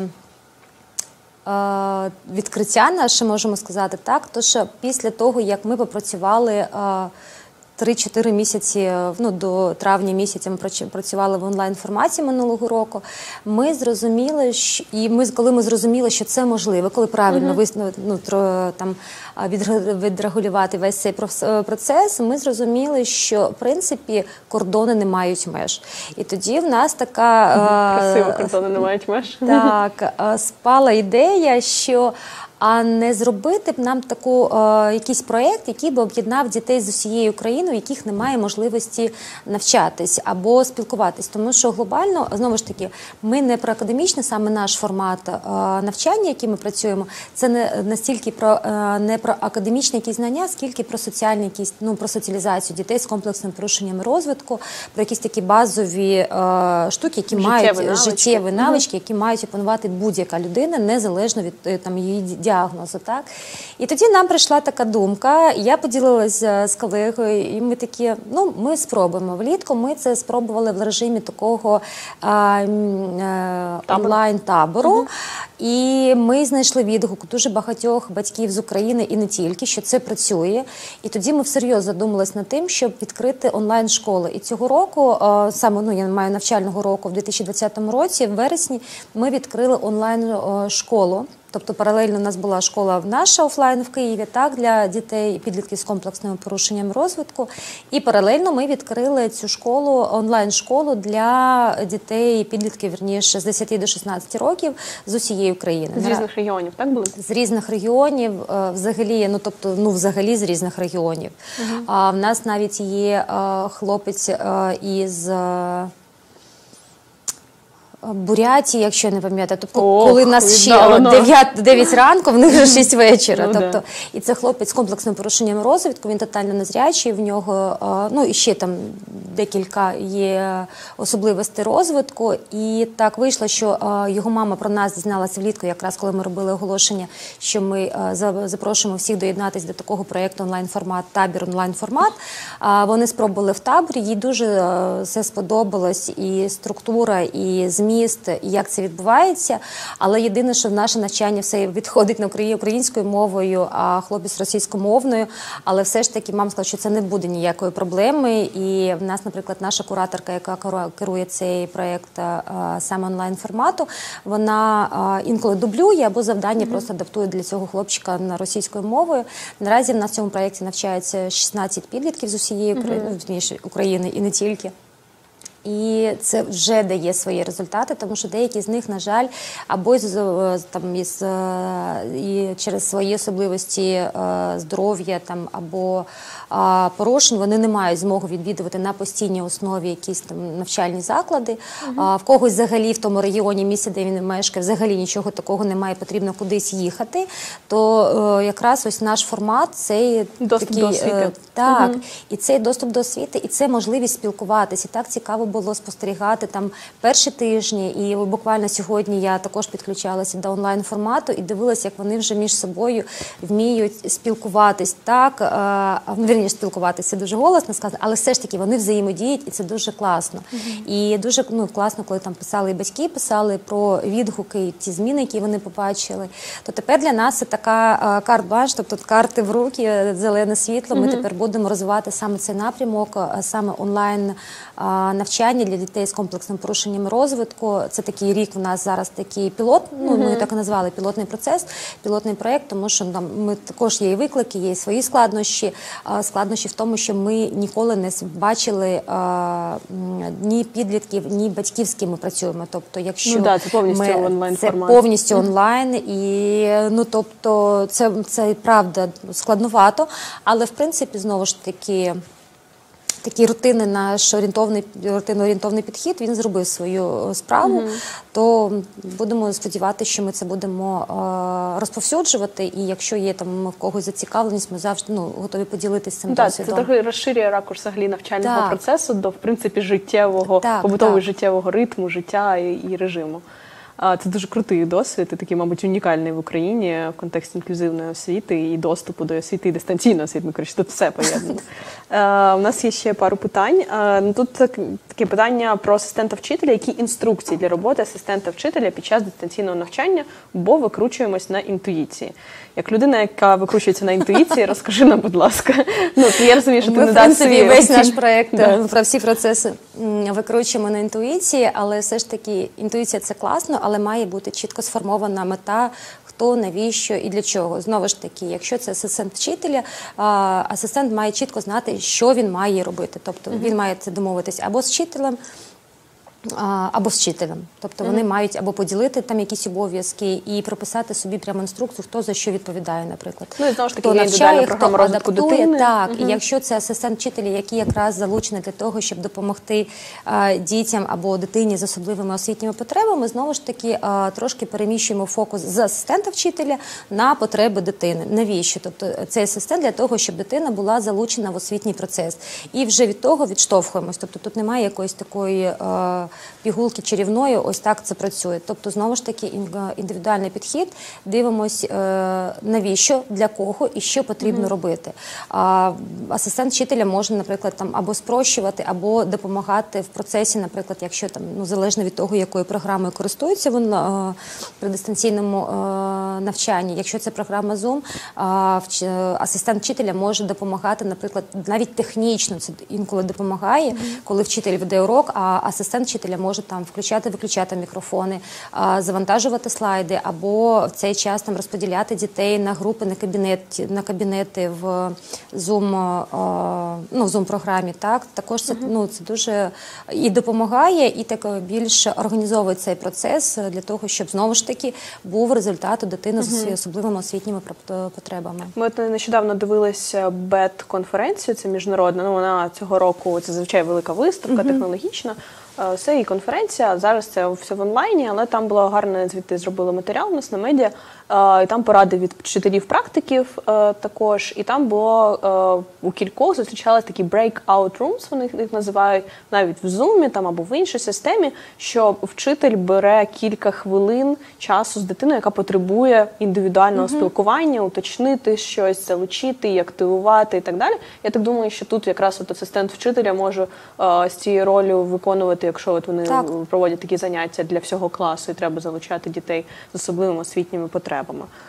відкриття наше, можемо сказати так, то що після того, як ми попрацювали 3-4 місяці, до травня місяця ми працювали в онлайн-форматі минулого року, ми зрозуміли, коли ми зрозуміли, що це можливо, коли правильно відрегулювати весь цей процес, ми зрозуміли, що, в принципі, кордони не мають меж. І тоді в нас така... Красиво, кордони не мають меж. Так, спала ідея, що а не зробити б нам якийсь проєкт, який би об'єднав дітей з усієї України, у яких немає можливості навчатись або спілкуватись. Тому що глобально, знову ж таки, ми не про академічний, саме наш формат навчання, який ми працюємо, це не настільки не про академічні якісь знання, скільки про соціальні якісь, про соціалізацію дітей з комплексним порушенням розвитку, про якісь такі базові штуки, які мають життєві навички, які мають опанувати будь-яка людина, незалежно від її діагнозу. Так? І тоді нам прийшла така думка, я поділилася з колегою, і ми такі, ми спробуємо. Влітку ми це спробували в режимі такого онлайн-табору. І ми знайшли відгук дуже багатьох батьків з України і не тільки, що це працює. І тоді ми всерйоз задумалися над тим, щоб відкрити онлайн-школи. І цього року, саме я маю навчального року, в 2020 році, в вересні, ми відкрили онлайн-школу. Тобто паралельно у нас була школа наша офлайн в Києві, так, для дітей і підлітків з комплексними порушеннями розвитку. І паралельно ми відкрили цю школу, онлайн-школу для дітей і підлітків, вірніше, з 10 до 16 років з усієї України. З різних регіонів, так були? З різних регіонів, взагалі, взагалі з різних регіонів. В нас навіть є хлопець із Бурятії, якщо я не пам'ятаю, тобто коли нас ще 9 ранку, в них вже 6 вечора. І це хлопець з комплексним порушенням розвитку, він тотально незрячий, в нього, і ще там декілька є особливостей розвитку. І так вийшло, що його мама про нас дізналася влітку, якраз коли ми робили оголошення, що ми запрошуємо всіх доєднатися до такого проєкту онлайн-формат, табір онлайн-формат. Вони спробували в таборі, їй дуже все сподобалось, і структура, і зміст, і як це відбувається, але єдине, що в наше навчання все відходить на українською мовою, а хлопець російськомовною, але все ж таки мама сказала, що це не буде ніякої проблеми, і в нас, наприклад, наша кураторка, яка керує цей проєкт саме онлайн-формату, вона інколи дублює або завдання просто адаптує для цього хлопчика на російською мовою. Наразі в нас в цьому проєкті навчається 16 підлітків з усієї України і не тільки. І це вже дає свої результати, тому що деякі з них, на жаль, або і через свої особливості здоров'я або порушень, вони не мають змоги відвідувати на постійній основі якісь навчальні заклади. В когось взагалі в тому регіоні, місці, де він мешкає, взагалі нічого такого немає, потрібно кудись їхати. То якраз ось наш формат, цей доступ до освіти. Так, і цей доступ до освіти, і це можливість спілкуватися. І так цікаво було спостерігати перші тижні, і буквально сьогодні я також підключалася до онлайн-формату і дивилася, як вони вже між собою вміють спілкуватись. Вірніше, спілкуватися дуже голосно сказати, але все ж таки вони взаємодіють, і це дуже класно. І дуже класно, коли там писали і батьки, писали про відгуки, ті зміни, які вони побачили. То тепер для нас це така карт-бланш, тобто карти в руки, зелене світло. Ми тепер будемо розвивати саме цей напрямок, саме онлайн навчання для дітей з комплексним порушенням розвитку. Це такий рік у нас зараз такий пілот, ми так і назвали пілотний процес, пілотний проєкт, тому що ми також є і виклики, є і свої складнощі. Складнощі в тому, що ми ніколи не бачили ні підлітків, ні батьків, з ким ми працюємо. Тобто, якщо це повністю онлайн-формат. Це повністю онлайн, і тобто це правда складновато, але в принципі знову ж таки такий рутинний наш рутинно-орієнтовний підхід, він зробив свою справу, то будемо сподіватися, що ми це будемо розповсюджувати, і якщо є там в когось зацікавленість, ми завжди готові поділитися цим досвідом. Це трохи розширює ракурс взагалі навчального процесу до, в принципі, життєвого, життєвого ритму, життя і режиму. Це дуже крутий досвід і такий, мабуть, унікальний в Україні в контексті інклюзивної освіти і доступу до освіти і дистанційної освіти. Коротше, тут все поєднано. У нас є ще пару питань. Тут таке питання про асистента вчителя. Які інструкції для роботи асистента вчителя під час дистанційного навчання, бо викручуємось на інтуїції? Як людина, яка викручується на інтуїції, розкажи нам, будь ласка. Я розумію, що ти не дасть свій... Весь наш проєкт про всі процеси викручуємо на інтуїції, але все ж таки інтуїція – це класно, але має бути чітко сформована мета, хто, навіщо і для чого. Знову ж таки, якщо це асистент вчителя, асистент має чітко знати, що він має робити. Тобто він має це домовитись або з вчителем, або з вчителем. Тобто вони мають або поділити там якісь обов'язки і прописати собі прямо інструкцію, хто за що відповідає, наприклад. І знову ж таки, є індивідуальна програма розвитку дитини. Так, і якщо це асистент вчителя, який якраз залучений для того, щоб допомогти дітям або дитині з особливими освітніми потребами, знову ж таки трошки переміщуємо фокус з асистента вчителя на потреби дитини. Навіщо? Тобто цей асистент для того, щоб дитина була залучена в освітній процес. І вже від того відштовхуємось. Тобто тут немає якоїсь такої пігулки чарівної, ось так це працює. Тобто, знову ж таки, індивідуальний підхід, дивимось, навіщо, для кого і що потрібно робити. Асистент вчителя може, наприклад, там або спрощувати, або допомагати в процесі, наприклад, якщо там, залежно від того, якою програмою користується він при дистанційному навчанні. Якщо це програма Zoom, асистент вчителя може допомагати, наприклад, навіть технічно це інколи допомагає, коли вчитель веде урок, а асистент вчителя може там включати-виключати мікрофони, завантажувати слайди, або в цей час там розподіляти дітей на групи, на кабінети в Zoom-програмі. Так? Також це, це дуже і допомагає, і так більш організовує цей процес для того, щоб знову ж таки був результат у дитини з особливими освітніми потребами. Ми от нещодавно дивилися БЕТ-конференцію, це міжнародна, вона цього року, це зазвичай велика виставка технологічна. Це і конференція, зараз це все в онлайні, але там було гарно, звідти зробили матеріал у нас на медіа, і там поради від вчителів-практиків також, і там було у кількох зустрічались такі breakout rooms, вони їх називають, навіть в Zoom там, або в іншій системі, що вчитель бере кілька хвилин часу з дитиною, яка потребує індивідуального спілкування, уточнити щось, залучити, і активувати і так далі. Я так думаю, що тут якраз от асистент вчителя може з цією ролью виконувати, якщо от вони проводять такі заняття для всього класу і треба залучати дітей з особливими освітніми потребами.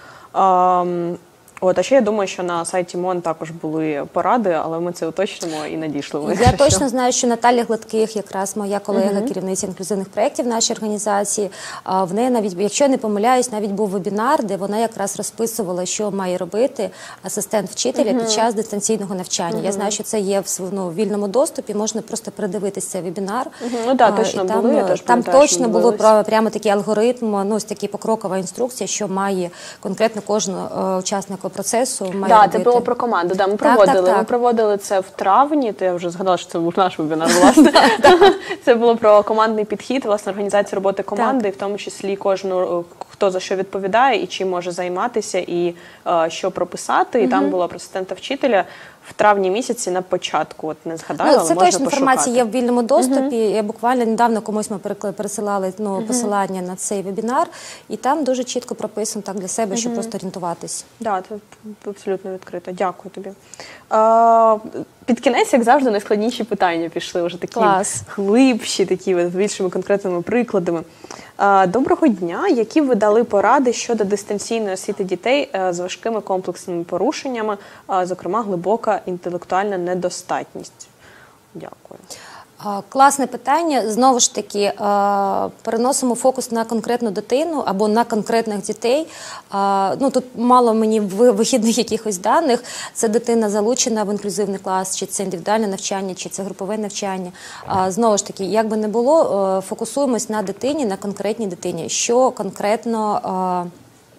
А ще я думаю, що на сайті МОН також були поради, але ми це уточнимо і надійшли. Я точно знаю, що Наталя Гладких, якраз моя колега, керівниця інклюзивних проєктів в нашій організації, в неї навіть, якщо я не помиляюсь, навіть був вебінар, де вона якраз розписувала, що має робити асистент вчителя під час дистанційного навчання. Я знаю, що це є в вільному доступі, можна просто передивитися цей вебінар. Точно були. Там точно було прямо такий алгоритм, ось така покрокова інструкція, що має конкретно кожен учасник процесу має робити. Це було про команду. Ми проводили це в травні, то я вже згадала, що це був наш вебінар, власне. Це було про командний підхід, власне, організацію роботи команди, і в тому числі кожну, хто за що відповідає і чим може займатися, і що прописати. І там було про асистента вчителя в травні місяці на початку, от не згадаю, але це можна точно інформація є в вільному доступі. Я буквально недавно комусь ми пересилали посилання на цей вебінар, і там дуже чітко прописано так для себе, щоб просто орієнтуватись. Так, це абсолютно відкрито. Дякую тобі. Під кінець, як завжди, найскладніші питання пішли, вже такі глибші, такі з більшими конкретними прикладами. Доброго дня. Які ви дали поради щодо дистанційної освіти дітей з важкими комплексними порушеннями, зокрема глибока інтелектуальна недостатність? Дякую. Класне питання. Знову ж таки, переносимо фокус на конкретну дитину або на конкретних дітей. Тут мало мені вихідних якихось даних. Це дитина залучена в інклюзивний клас, чи це індивідуальне навчання, чи це групове навчання. Знову ж таки, як би не було, фокусуємось на дитині, на конкретній дитині. Що конкретно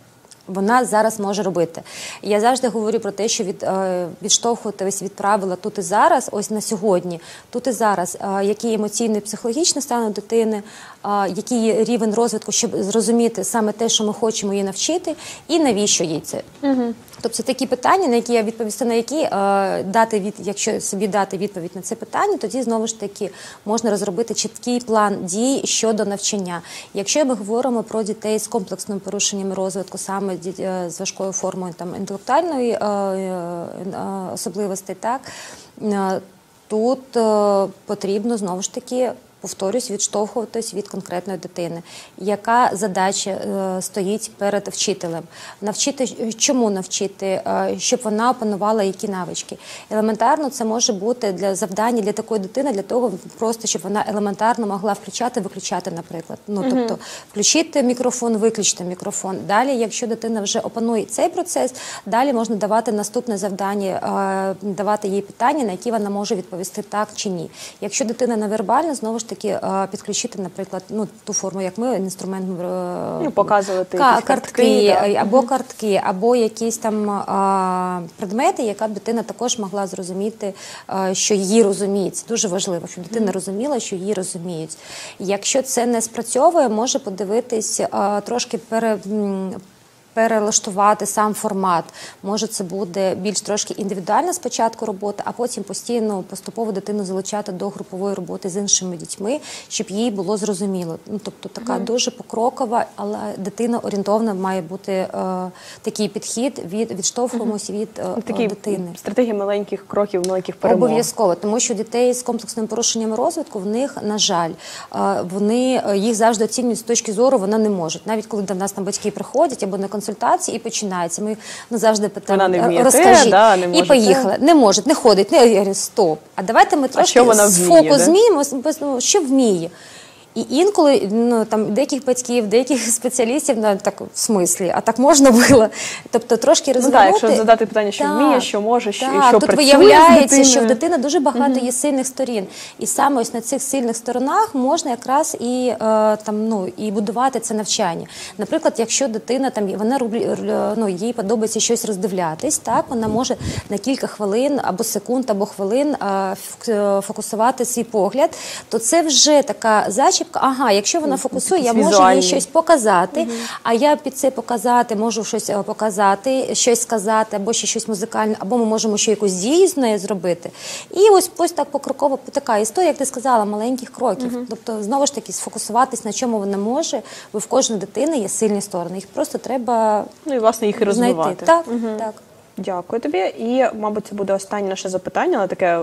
вона зараз може робити. Я завжди говорю про те, що відштовхуватись від правила тут і зараз, ось на сьогодні, тут і зараз, який емоційний, психологічний стан у дитини, який є рівень розвитку, щоб зрозуміти саме те, що ми хочемо її навчити, і навіщо їй це. Тобто це такі питання, на які я відповісти, на які якщо собі дати відповідь на це питання, тоді знову ж таки можна розробити чіткий план дій щодо навчання. Якщо ми говоримо про дітей з комплексними порушеннями розвитку, саме з важкою формою інтелектуальної особливості, так, тут потрібно знову ж таки, повторюсь, відштовхуватись від конкретної дитини. Яка задача стоїть перед вчителем? Навчити, чому навчити? Щоб вона опанувала які навички. Елементарно це може бути для завдання для такої дитини, для того просто, щоб вона елементарно могла включати, виключати, наприклад. Тобто, включити мікрофон, виключити мікрофон. Далі, якщо дитина вже опанує цей процес, далі можна давати наступне завдання, давати їй питання, на які вона може відповісти так чи ні. Якщо дитина невербальна, знову ж таки підключити, наприклад, ту форму, як ми, інструмент показувати картки, або якісь там предмети, яка б дитина також могла зрозуміти, що її розуміють. Це дуже важливо, щоб дитина розуміла, що її розуміють. Якщо це не спрацьовує, може подивитись, трошки перелаштувати сам формат. Може це буде більш трошки індивідуальна спочатку робота, а потім поступово дитину залучати до групової роботи з іншими дітьми, щоб їй було зрозуміло. Тобто така дуже покрокова, але дитина орієнтовна має бути такий підхід, відштовхуємося від дитини. Стратегія маленьких кроків, маленьких перемог. Обов'язково, тому що дітей з комплексними порушеннями розвитку, в них, на жаль, їх завжди оцінюють з точки зору, вона не можуть. Навіть коли до нас там батьки приходять або на консультації і починається. Ми завжди питаємо, розкажіть. І поїхали. Не може, не ходить. Я говорю, стоп. А давайте ми трошки фокус змінимо, що вміє. І інколи деяких батьків, деяких спеціалістів, так, в смислі, а так можна було? Тобто трошки розвернути. Якщо задати питання, що вміє, що може, що працює з дитиною. Тут виявляється, що в дитини дуже багато є сильних сторін. І саме ось на цих сильних сторонах можна якраз і будувати це навчання. Наприклад, якщо дитина, їй подобається щось роздивлятись, так, вона може на кілька хвилин, або секунд, або хвилин фокусувати свій погляд, то це вже така зачіпка. Якщо вона фокусує, я можу їй щось показати, а я під це показати можу щось показати, щось сказати, або ще щось музикальне, або ми можемо ще якусь дію з нею зробити. І ось так покроково така історія, як ти сказала, маленьких кроків. Тобто, знову ж таки, сфокусуватись, на чому вона може, бо в кожної дитини є сильні сторони. Їх просто треба і, власне, їх і розвивати. Так. Дякую тобі. І, мабуть, це буде останнє наше запитання, але таке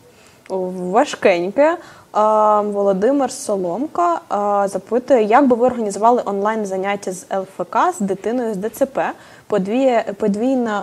важкеньке. Володимир Соломка запитує, як би ви організували онлайн-заняття з ЛФК з дитиною з ДЦП, подвійна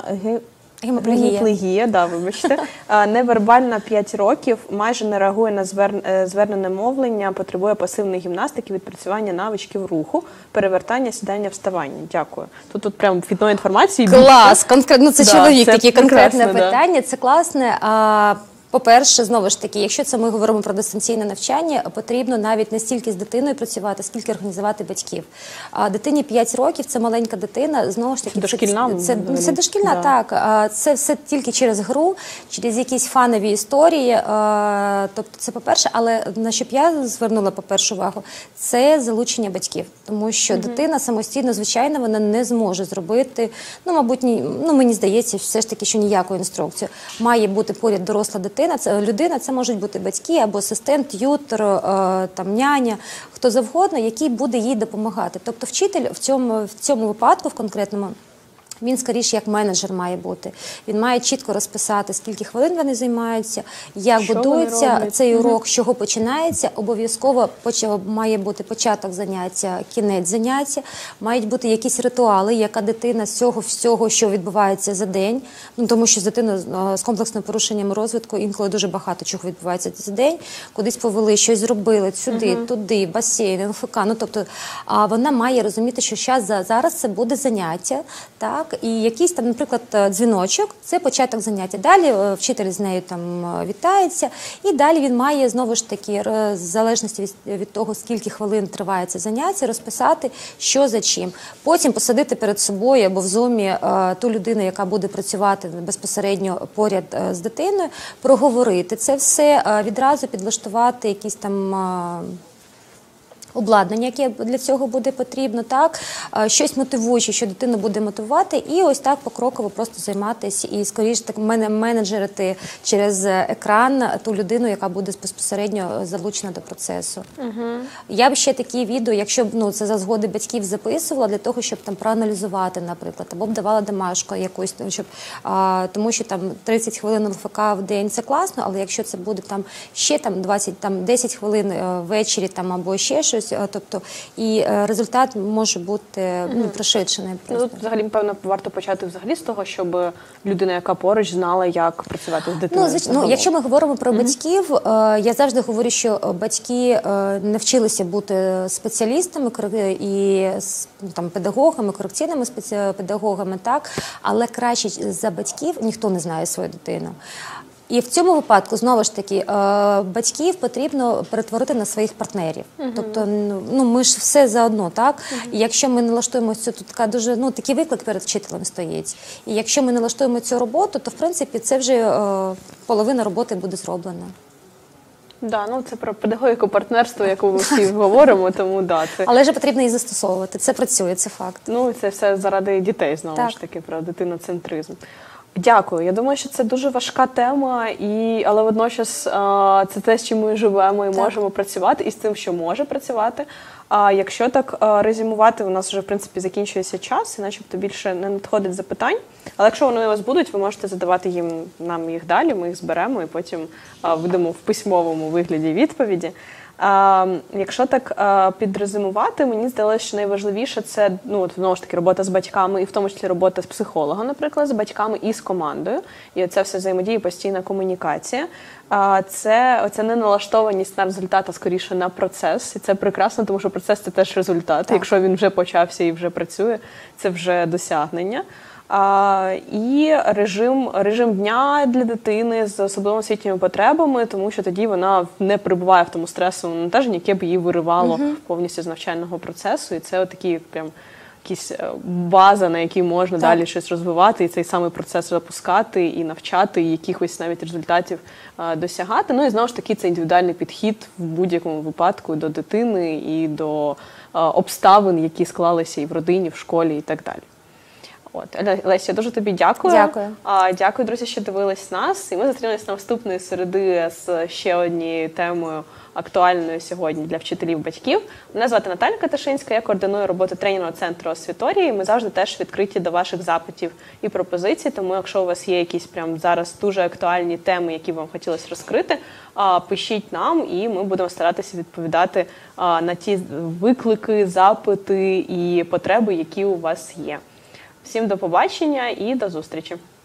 геміплегія, невербальна 5 років, майже не реагує на звернене мовлення, потребує пасивної гімнастики, відпрацювання навичків руху, перевертання, сідання, вставання. Дякую. Тут прям вхідної інформації. Клас! Це чоловік, таке конкретне питання, це класне. По-перше, знову ж таки, якщо ми говоримо про дистанційне навчання, потрібно навіть не стільки з дитиною працювати, скільки організувати батьків. Дитині 5 років, це маленька дитина, знову ж таки, це дошкільна, так. Це все тільки через гру, через якісь фанові історії. Тобто це по-перше, але на що б я звернула, по-перше, увагу, це залучення батьків. Тому що дитина самостійно, звичайно, вона не зможе зробити, мабуть, мені здається, все ж таки, що ніяку інструкцію. Має бути поряд доросла дитина, людина, це можуть бути батьки або асистент, т'ютор, няня, хто завгодно, який буде їй допомагати. Тобто вчитель в цьому випадку, в конкретному, він, скоріше, як менеджер має бути. Він має чітко розписати, скільки хвилин вони займаються, як будується цей урок, з чого починається. Обов'язково має бути початок заняття, кінець заняття. Мають бути якісь ритуали, яка дитина з цього всього, що відбувається за день. Тому що з дитиною з комплексним порушенням розвитку інколи дуже багато чого відбувається за день. Кудись повели, щось зробили, сюди, туди, басейн, ЛФК. Тобто вона має розуміти, що зараз це буде заняття, так? так, і якийсь там, наприклад, дзвіночок, це початок заняття. Далі вчитель з нею там вітається, і далі він має, знову ж таки, в залежності від того, скільки хвилин триває це заняття, розписати, що за чим. Потім посадити перед собою або в зумі ту людину, яка буде працювати безпосередньо поряд з дитиною, проговорити це все, відразу підлаштувати якісь там обладнання, яке для цього буде потрібно, так, щось мотивуюче, що дитину буде мотивувати, і ось так покроково просто займатися і скоріше так менеджерити через екран ту людину, яка буде безпосередньо залучена до процесу. Я б ще такі відео, якщо б це за згоди батьків записувала, для того, щоб там проаналізувати, наприклад, або б давала домашку якусь, щоб, тому що там 30 хвилин ЛФК в день це класно, але якщо це буде там ще там 10 хвилин ввечері там або ще щось, тобто і результат може бути пришвидшений. Ну, взагалі, певно, варто почати взагалі з того, щоб людина, яка поруч, знала, як працювати з дитиною. Якщо ми говоримо про батьків, я завжди говорю, що батьки навчилися бути спеціалістами і там педагогами, корекційними педагогами, так, але краще за батьків ніхто не знає свою дитину. І в цьому випадку, знову ж таки, батьків потрібно перетворити на своїх партнерів. Тобто, ми ж все заодно, так? І якщо ми налаштуємо цю, то така дуже, такий виклик перед вчителем стоїть. І якщо ми налаштуємо цю роботу, то, в принципі, це вже половина роботи буде зроблена. Да, це про педагогіку партнерство, яку ми всі говоримо, тому це... Але ж потрібно її застосовувати, це працює, це факт. Це все заради дітей, знову ж таки, про дитиноцентризм. Дякую. Я думаю, що це дуже важка тема, але водночас це те, з чим ми живемо і можемо працювати, і з тим, що може працювати. А якщо так резюмувати, у нас вже, в принципі, закінчується час, і начебто більше не надходить запитань. Але якщо вони у вас будуть, ви можете задавати нам їх далі, ми їх зберемо і потім видамо в письмовому вигляді відповіді. Якщо так підрезюмувати, мені здалося, що найважливіше це, знову ж таки, робота з батьками, і в тому числі робота з психологом, наприклад, з батьками і з командою. І це все взаємодія, постійна комунікація. Це не налаштованість на результат, а скоріше на процес. І це прекрасно, тому що процес – це теж результат. Якщо він вже почався і вже працює, це вже досягнення. І режим дня для дитини з особливими освітніми потребами, тому що тоді вона не перебуває в тому стресовому навантаженні, яке б її виривало повністю з навчального процесу. І це отакі прям якісь база, на якій можна далі щось розвивати, і цей самий процес запускати, і навчати, і якихось навіть результатів досягати. І знову ж таки, це індивідуальний підхід в будь-якому випадку до дитини і до обставин, які склалися і в родині, в школі, і так далі. Леся, дуже тобі дякую. Дякую. Дякую, друзі, що дивились нас. І ми зустрінемось наступної середи з ще однією темою актуальною сьогодні для вчителів, батьків. Мене звати Наталя Каташинська, я координую роботу тренінгового центру «Освіторії». Ми завжди теж відкриті до ваших запитів і пропозицій, тому якщо у вас є якісь прямо зараз дуже актуальні теми, які вам хотілося розкрити, пишіть нам, і ми будемо старатися відповідати на ті виклики, запити і потреби, які у вас є. Всім до побачення і до зустрічі!